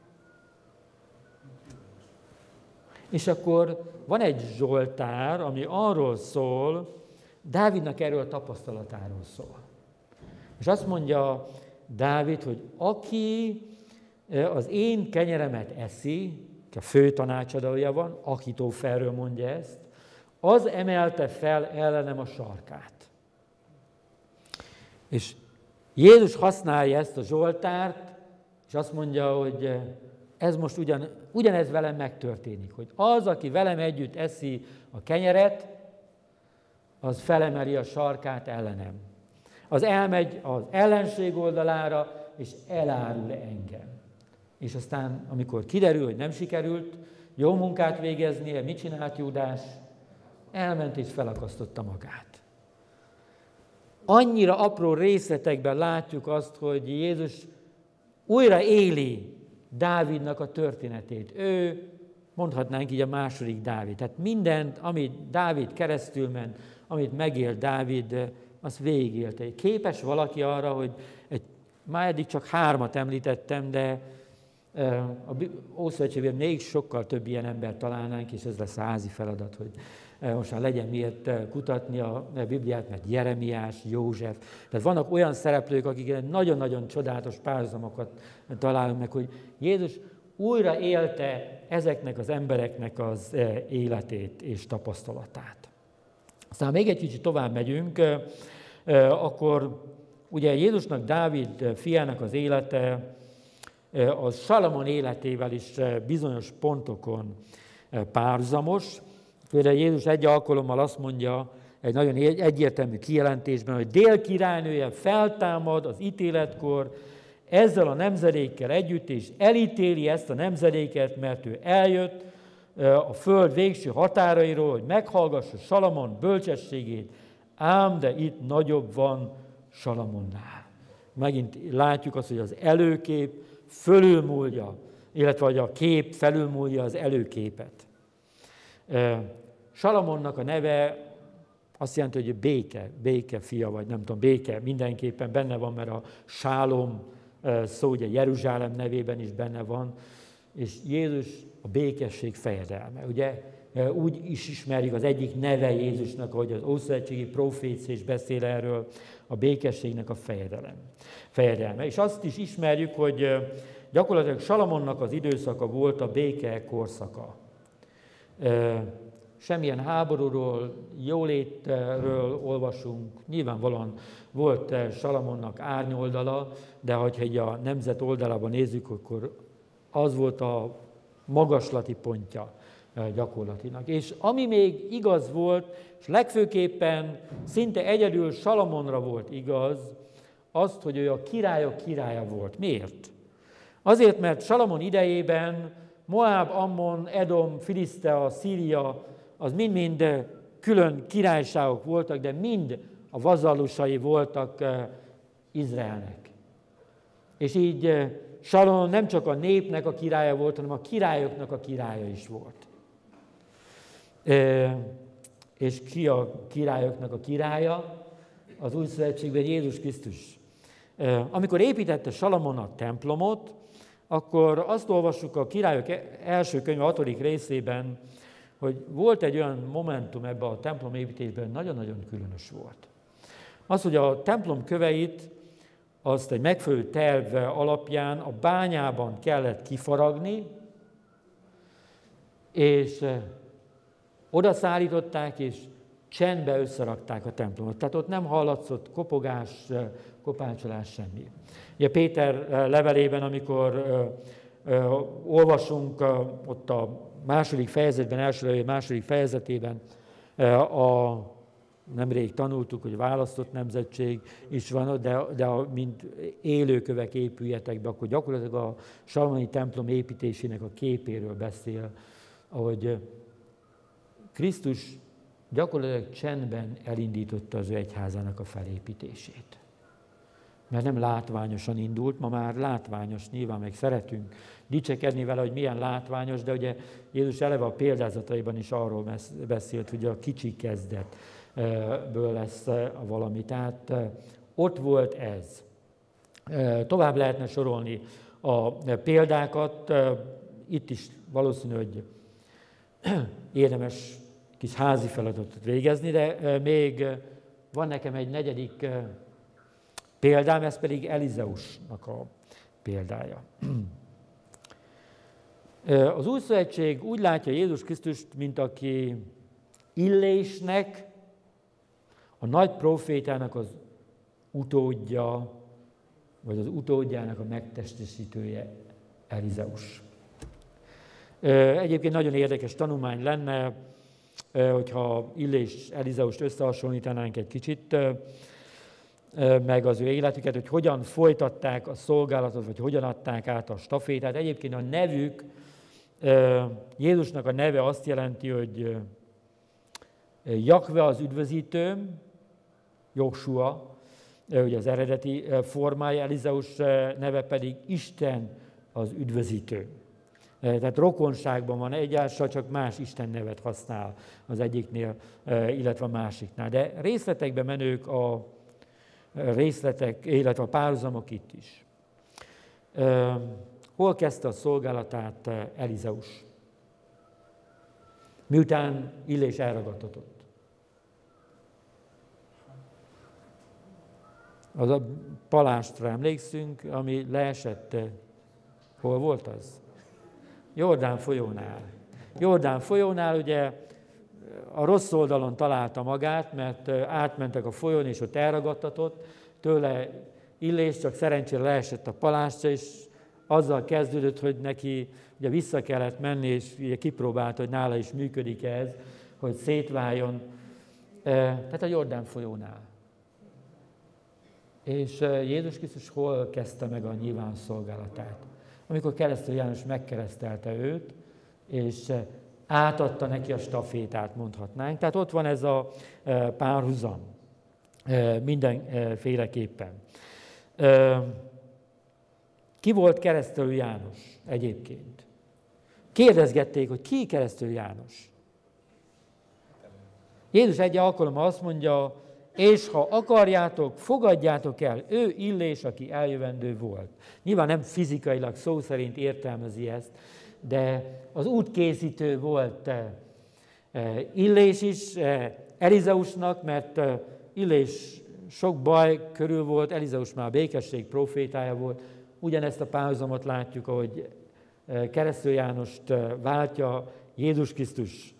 És akkor van egy zsoltár, ami arról szól, Dávidnak erről a tapasztalatáról szól. És azt mondja Dávid, hogy aki az én kenyeremet eszi, a fő tanácsadója van, Ahitófelről mondja ezt, az emelte fel ellenem a sarkát. És Jézus használja ezt a zsoltárt, és azt mondja, hogy ez most ugyanez velem megtörténik, hogy az, aki velem együtt eszi a kenyeret, az felemeli a sarkát ellenem. Az elmegy az ellenség oldalára, és elárul engem. És aztán, amikor kiderül, hogy nem sikerült jó munkát végeznie, mit csinált Júdás? Elment és felakasztotta magát. Annyira apró részletekben látjuk azt, hogy Jézus újra éli Dávidnak a történetét. Ő, mondhatnánk így, a második Dávid. Tehát mindent, amit Dávid keresztül ment, amit megélt Dávid, azt végigélte. Képes valaki arra, hogy már eddig csak 3 említettem, de a Ószövetségben még sokkal több ilyen embert találnánk, és ez lesz a házi feladat, hogy most már legyen miért kutatni a Bibliát, mert Jeremiás, József. Tehát vannak olyan szereplők, akik nagyon-nagyon csodálatos párhuzamokat találunk meg, hogy Jézus újra élte ezeknek az embereknek az életét és tapasztalatát. Aztán még egy kicsit tovább megyünk, akkor ugye Jézusnak, Dávid fiának az élete, az Salamon életével is bizonyos pontokon párhuzamos. Például Jézus egy alkalommal azt mondja, egy nagyon egyértelmű kijelentésben, hogy Dél királynője feltámad az ítéletkor ezzel a nemzedékkel együtt, és elítéli ezt a nemzedéket, mert ő eljött a föld végső határairól, hogy meghallgassa Salamon bölcsességét, ám de itt nagyobb van Salamonnál. Megint látjuk azt, hogy az előkép fölülmúlja, illetve hogy a kép felülmúlja az előképet. Salamonnak a neve azt jelenti, hogy béke fia, vagy nem tudom, béke mindenképpen benne van, mert a Sálom szó ugye Jeruzsálem nevében is benne van, és Jézus a békesség fejedelme. Ugye úgy is ismerjük az egyik neve Jézusnak, ahogy az ószövetségi profécia is beszél erről, a békességnek a fejedelme. És azt is ismerjük, hogy gyakorlatilag Salamonnak az időszaka volt a béke korszaka. Semmilyen háborúról, jólétről olvasunk, nyilvánvalóan volt Salamonnak árnyoldala, de hogyha egy a nemzet oldalában nézzük, akkor az volt a magaslati pontja gyakorlatilag. És ami még igaz volt, és legfőképpen szinte egyedül Salamonra volt igaz, azt, hogy ő a királyok királya volt. Miért? Azért, mert Salamon idejében Moáb, Ammon, Edom, Filisztea, Szíria, az mind-mind külön királyságok voltak, de mind a vazallusai voltak Izraelnek. És így Salamon nem csak a népnek a királya volt, hanem a királyoknak a királya is volt. És ki a királyoknak a királya? Az Új Szövetségben Jézus Krisztus. Amikor építette Salamon a templomot, akkor azt olvassuk a Királyok első könyve 6. részében, hogy volt egy olyan momentum ebben a templom építésben, nagyon-nagyon különös volt. Az, hogy a templom köveit azt egy megfelelő terv alapján a bányában kellett kifaragni, és oda szállították, és csendbe összerakták a templomot. Tehát ott nem hallatszott kopogás, kopácsolás, semmi. Ugye Péter levelében, amikor olvasunk ott a második fejezetben, első levél második fejezetében a nemrég tanultuk, hogy választott nemzetség is van, de mint élőkövek épüljetek be, akkor gyakorlatilag a salamoni templom építésének a képéről beszél, ahogy Krisztus gyakorlatilag csendben elindította az ő egyházának a felépítését. Mert nem látványosan indult, ma már látványos, nyilván meg szeretünk dicsekedni vele, hogy milyen látványos, de ugye Jézus eleve a példázataiban is arról beszélt, hogy a kicsi kezdetből lesz valami. Tehát ott volt ez. Tovább lehetne sorolni a példákat, itt is valószínű, hogy érdemes kis házi feladatot végezni, de még van nekem egy negyedik példám, ez pedig Elizeusnak a példája. Az Új Szövetség úgy látja Jézus Krisztust, mint aki Illésnek, a nagy profétának az utódja, vagy az utódjának a megtestesítője Elizeus. Egyébként nagyon érdekes tanulmány lenne, hogyha Illés Elizeust összehasonlítanánk egy kicsit, meg az ő életüket, hogy hogyan folytatták a szolgálatot, vagy hogyan adták át a stafétát. Egyébként a nevük, Jézusnak a neve azt jelenti, hogy Jahve az üdvözítőm, Jósua, ugye az eredeti formája, Elizeus neve pedig Isten az üdvözítő. Tehát rokonságban van egyáltalán, csak más Isten nevet használ az egyiknél, illetve a másiknál. De részletekbe menők a részletek, illetve a párhuzamok itt is. Hol kezdte a szolgálatát Elizeus? Miután Illés elragadtatott. Az a palástra emlékszünk, ami leesett. Hol volt az? Jordán folyónál. Jordán folyónál ugye a rossz oldalon találta magát, mert átmentek a folyón, és ott elragadtatott. Tőle Illés csak szerencsére leesett a palástra, és azzal kezdődött, hogy neki ugye vissza kellett menni, és ugye kipróbálta, hogy nála is működik ez, hogy szétváljon. Tehát a Jordán folyónál. És Jézus Krisztus hol kezdte meg a nyilvánszolgálatát? Amikor Keresztelő János megkeresztelte őt, és átadta neki a stafétát, mondhatnánk. Tehát ott van ez a párhuzam mindenféleképpen. Ki volt Keresztelő János egyébként? Kérdezgették, hogy ki Keresztelő János? Jézus egy alkalommal azt mondja, és ha akarjátok, fogadjátok el, ő Illés, aki eljövendő volt. Nyilván nem fizikailag szó szerint értelmezi ezt, de az útkészítő volt Illés is, Elizeusnak, mert Illés sok baj körül volt, Elizeus már a békesség profétája volt. Ugyanezt a párhuzamot látjuk, ahogy Keresztelő Jánost váltja Jézus Krisztus.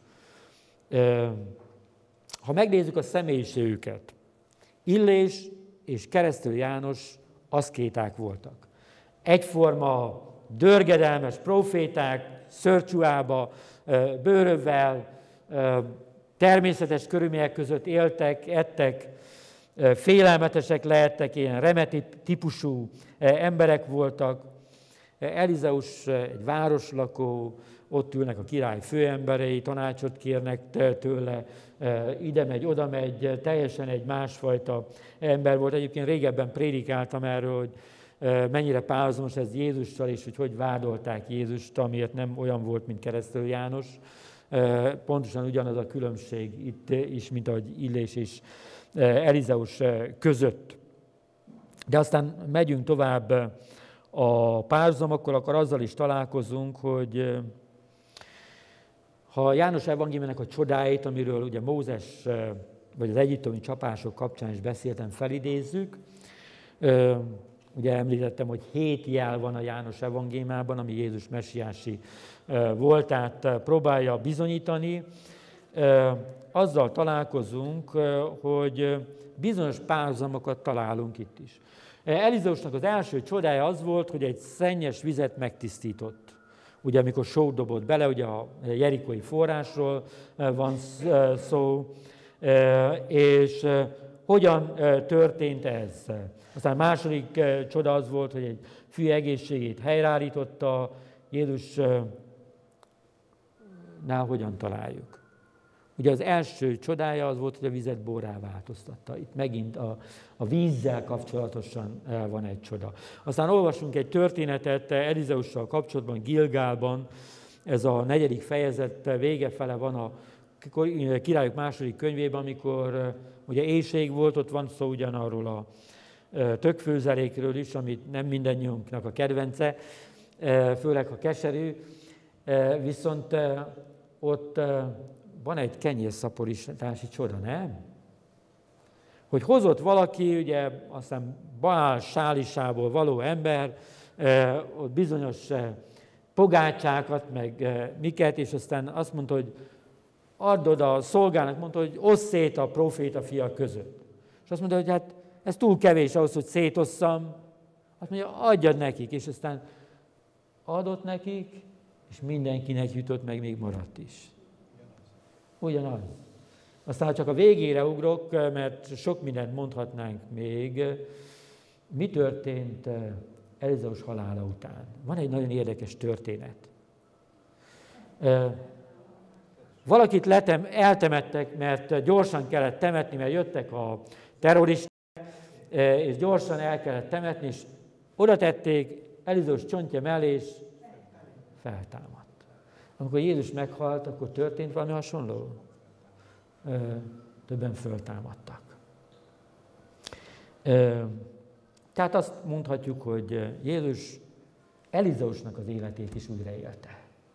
Ha megnézzük a személyiségüket, Illés és Keresztelő János aszkéták voltak. Egyforma dörgedelmes proféták, szőrcsuhába, bőrövvel, természetes körülmények között éltek, ettek, félelmetesek lehettek, ilyen remeti típusú emberek voltak. Elizeus egy városlakó, ott ülnek a király főemberei, tanácsot kérnek tőle, ide megy, oda megy, teljesen egy másfajta ember volt. Egyébként régebben prédikáltam erről, hogy mennyire párhuzamos ez Jézussal, és hogy vádolták Jézust, amiért nem olyan volt, mint Keresztelő János. Pontosan ugyanaz a különbség itt is, mint ahogy Illés és Elizeus között. De aztán megyünk tovább a párhuzamokkal, akkor azzal is találkozunk, hogy ha János evangéliumának a csodáit, amiről ugye Mózes vagy az egyiptomi csapások kapcsán is beszéltem, felidézzük. Ugye említettem, hogy 7 jel van a János evangéliumában, ami Jézus messiási volt, tehát próbálja bizonyítani. Azzal találkozunk, hogy bizonyos párhuzamokat találunk itt is. Elizeusnak az első csodája az volt, hogy egy szennyes vizet megtisztított. Ugye amikor sót dobott bele, ugye a jerikói forrásról van szó, És hogyan történt ez? Aztán a második csoda az volt, hogy egy fű egészségét helyreállította. Jézusnál hogyan találjuk? Ugye az első csodája az volt, hogy a vizet borrá változtatta. Itt megint a vízzel kapcsolatosan van egy csoda. Aztán olvasunk egy történetet Elizeussal kapcsolatban, Gilgálban. Ez a 4. fejezet vége fele van a Királyok második könyvében, amikor ugye éhség volt, ott van szó ugyanarról a tökfőzelékről is, amit nem mindannyiunknak a kedvence, főleg ha keserű, viszont ott van egy kenyérszaporítási csoda, nem? Hogy hozott valaki, ugye aztán banál sálisából való ember, ott bizonyos pogácsákat, meg miket, és aztán azt mondta, hogy add oda a szolgának, mondta, hogy oszd szét a próféta fiak között. És azt mondta, hogy hát ez túl kevés ahhoz, hogy szétosszam. Azt mondja, adjad nekik, és aztán adott nekik, és mindenkinek jutott, meg még maradt is. Ugyanaz. Aztán csak a végére ugrok, mert sok mindent mondhatnánk még. Mi történt Elizeus halála után? Van egy nagyon érdekes történet. Valakit eltemettek, mert gyorsan kellett temetni, mert jöttek a terroristák, és gyorsan el kellett temetni, és oda tették Elizeus csontja mellé, és feltámadt. Amikor Jézus meghalt, akkor történt valami hasonló? Többen föltámadtak. Tehát azt mondhatjuk, hogy Jézus Elizeusnak az életét is újraélte.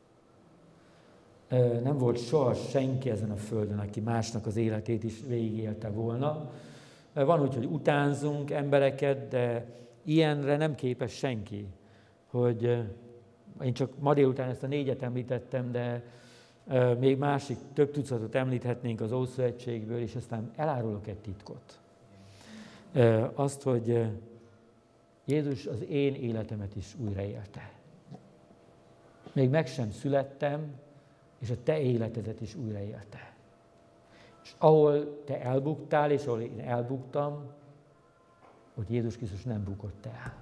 Nem volt soha senki ezen a földön, aki másnak az életét is végigélte volna. Van úgy, hogy utánzunk embereket, de ilyenre nem képes senki, hogy én csak ma délután ezt a 4 említettem, de még másik több tucatot említhetnénk az Ószövetségből, és aztán elárulok egy titkot. Azt, hogy Jézus az én életemet is újraélte. Még meg sem születtem, és a te életedet is újraélte. És ahol te elbuktál, és ahol én elbuktam, ott Jézus Krisztus nem bukott el.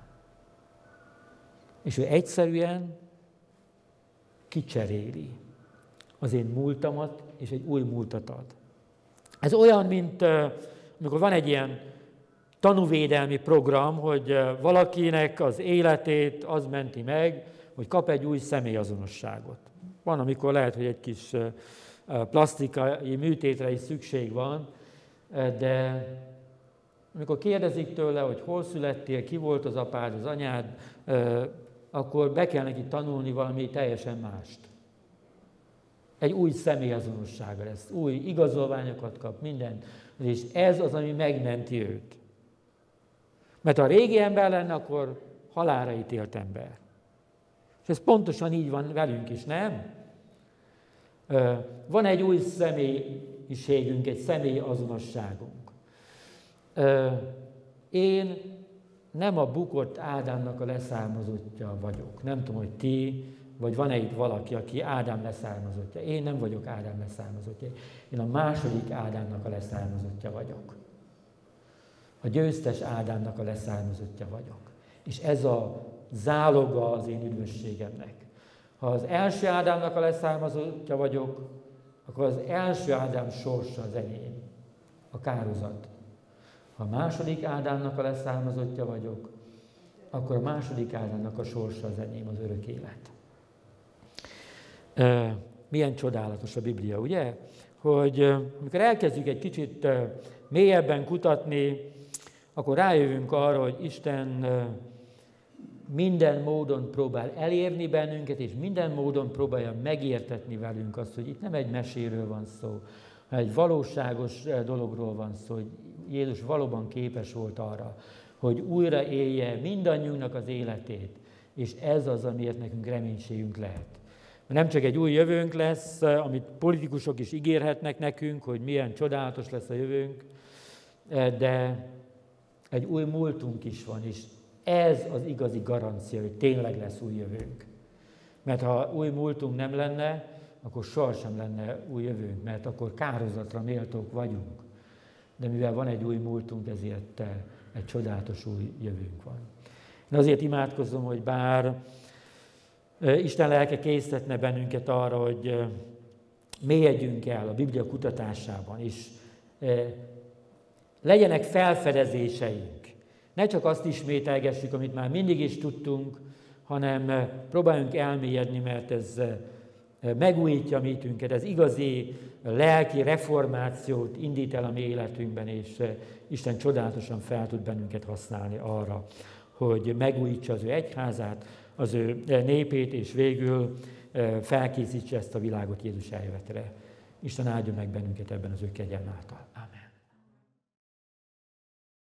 És ő egyszerűen kicseréli az én múltamat, és egy új múltat ad. Ez olyan, mint amikor van egy ilyen tanúvédelmi program, hogy valakinek az életét az menti meg, hogy kap egy új személyazonosságot. Van, amikor lehet, hogy egy kis plastikai műtétre is szükség van, de amikor kérdezik tőle, hogy hol születtél, ki volt az apád, az anyád, akkor be kell neki tanulni valami teljesen mást. Egy új személyazonossága lesz, új igazolványokat kap, mindent. És ez az, ami megmenti őt. Mert ha a régi ember lenne, akkor halálra ítélt ember. És ez pontosan így van velünk is, nem? Van egy új személyiségünk, egy személyazonosságunk. Én nem a bukott Ádámnak a leszármazottja vagyok. Nem tudom, hogy ti, vagy van-e itt valaki, aki Ádám leszármazottja. Én nem vagyok Ádám leszármazottja. Én a második Ádámnak a leszármazottja vagyok. A győztes Ádámnak a leszármazottja vagyok. És ez a záloga az én üdvösségemnek. Ha az első Ádámnak a leszármazottja vagyok, akkor az első Ádám sorsa az enyém, a kározat. Ha a második Ádámnak a leszármazottja vagyok, akkor a második Ádámnak a sorsa az enyém, az örök élet. Milyen csodálatos a Biblia, ugye? Hogy amikor elkezdjük egy kicsit mélyebben kutatni, akkor rájövünk arra, hogy Isten minden módon próbál elérni bennünket, és minden módon próbálja megértetni velünk azt, hogy itt nem egy meséről van szó, hanem egy valóságos dologról van szó, hogy Jézus valóban képes volt arra, hogy újra élje mindannyiunknak az életét, és ez az, amiért nekünk reménységünk lehet. Nem csak egy új jövőnk lesz, amit politikusok is ígérhetnek nekünk, hogy milyen csodálatos lesz a jövőnk, de egy új múltunk is van, és ez az igazi garancia, hogy tényleg lesz új jövőnk. Mert ha új múltunk nem lenne, akkor sohasem lenne új jövőnk, mert akkor kárhozatra méltók vagyunk. De mivel van egy új múltunk, ezért egy csodálatos új jövőnk van. Én azért imádkozom, hogy bár Isten lelke késztetne bennünket arra, hogy mélyedjünk el a Biblia kutatásában, és legyenek felfedezéseink. Ne csak azt ismételgessük, amit már mindig is tudtunk, hanem próbáljunk elmélyedni, mert ez megújítja a mi hitünket, ez igazi lelki reformációt indít el a mi életünkben, és Isten csodálatosan fel tud bennünket használni arra, hogy megújítsa az ő egyházát, az ő népét, és végül felkészítse ezt a világot Jézus eljövetele. Isten áldja meg bennünket ebben az ő kegyelme által. Amen.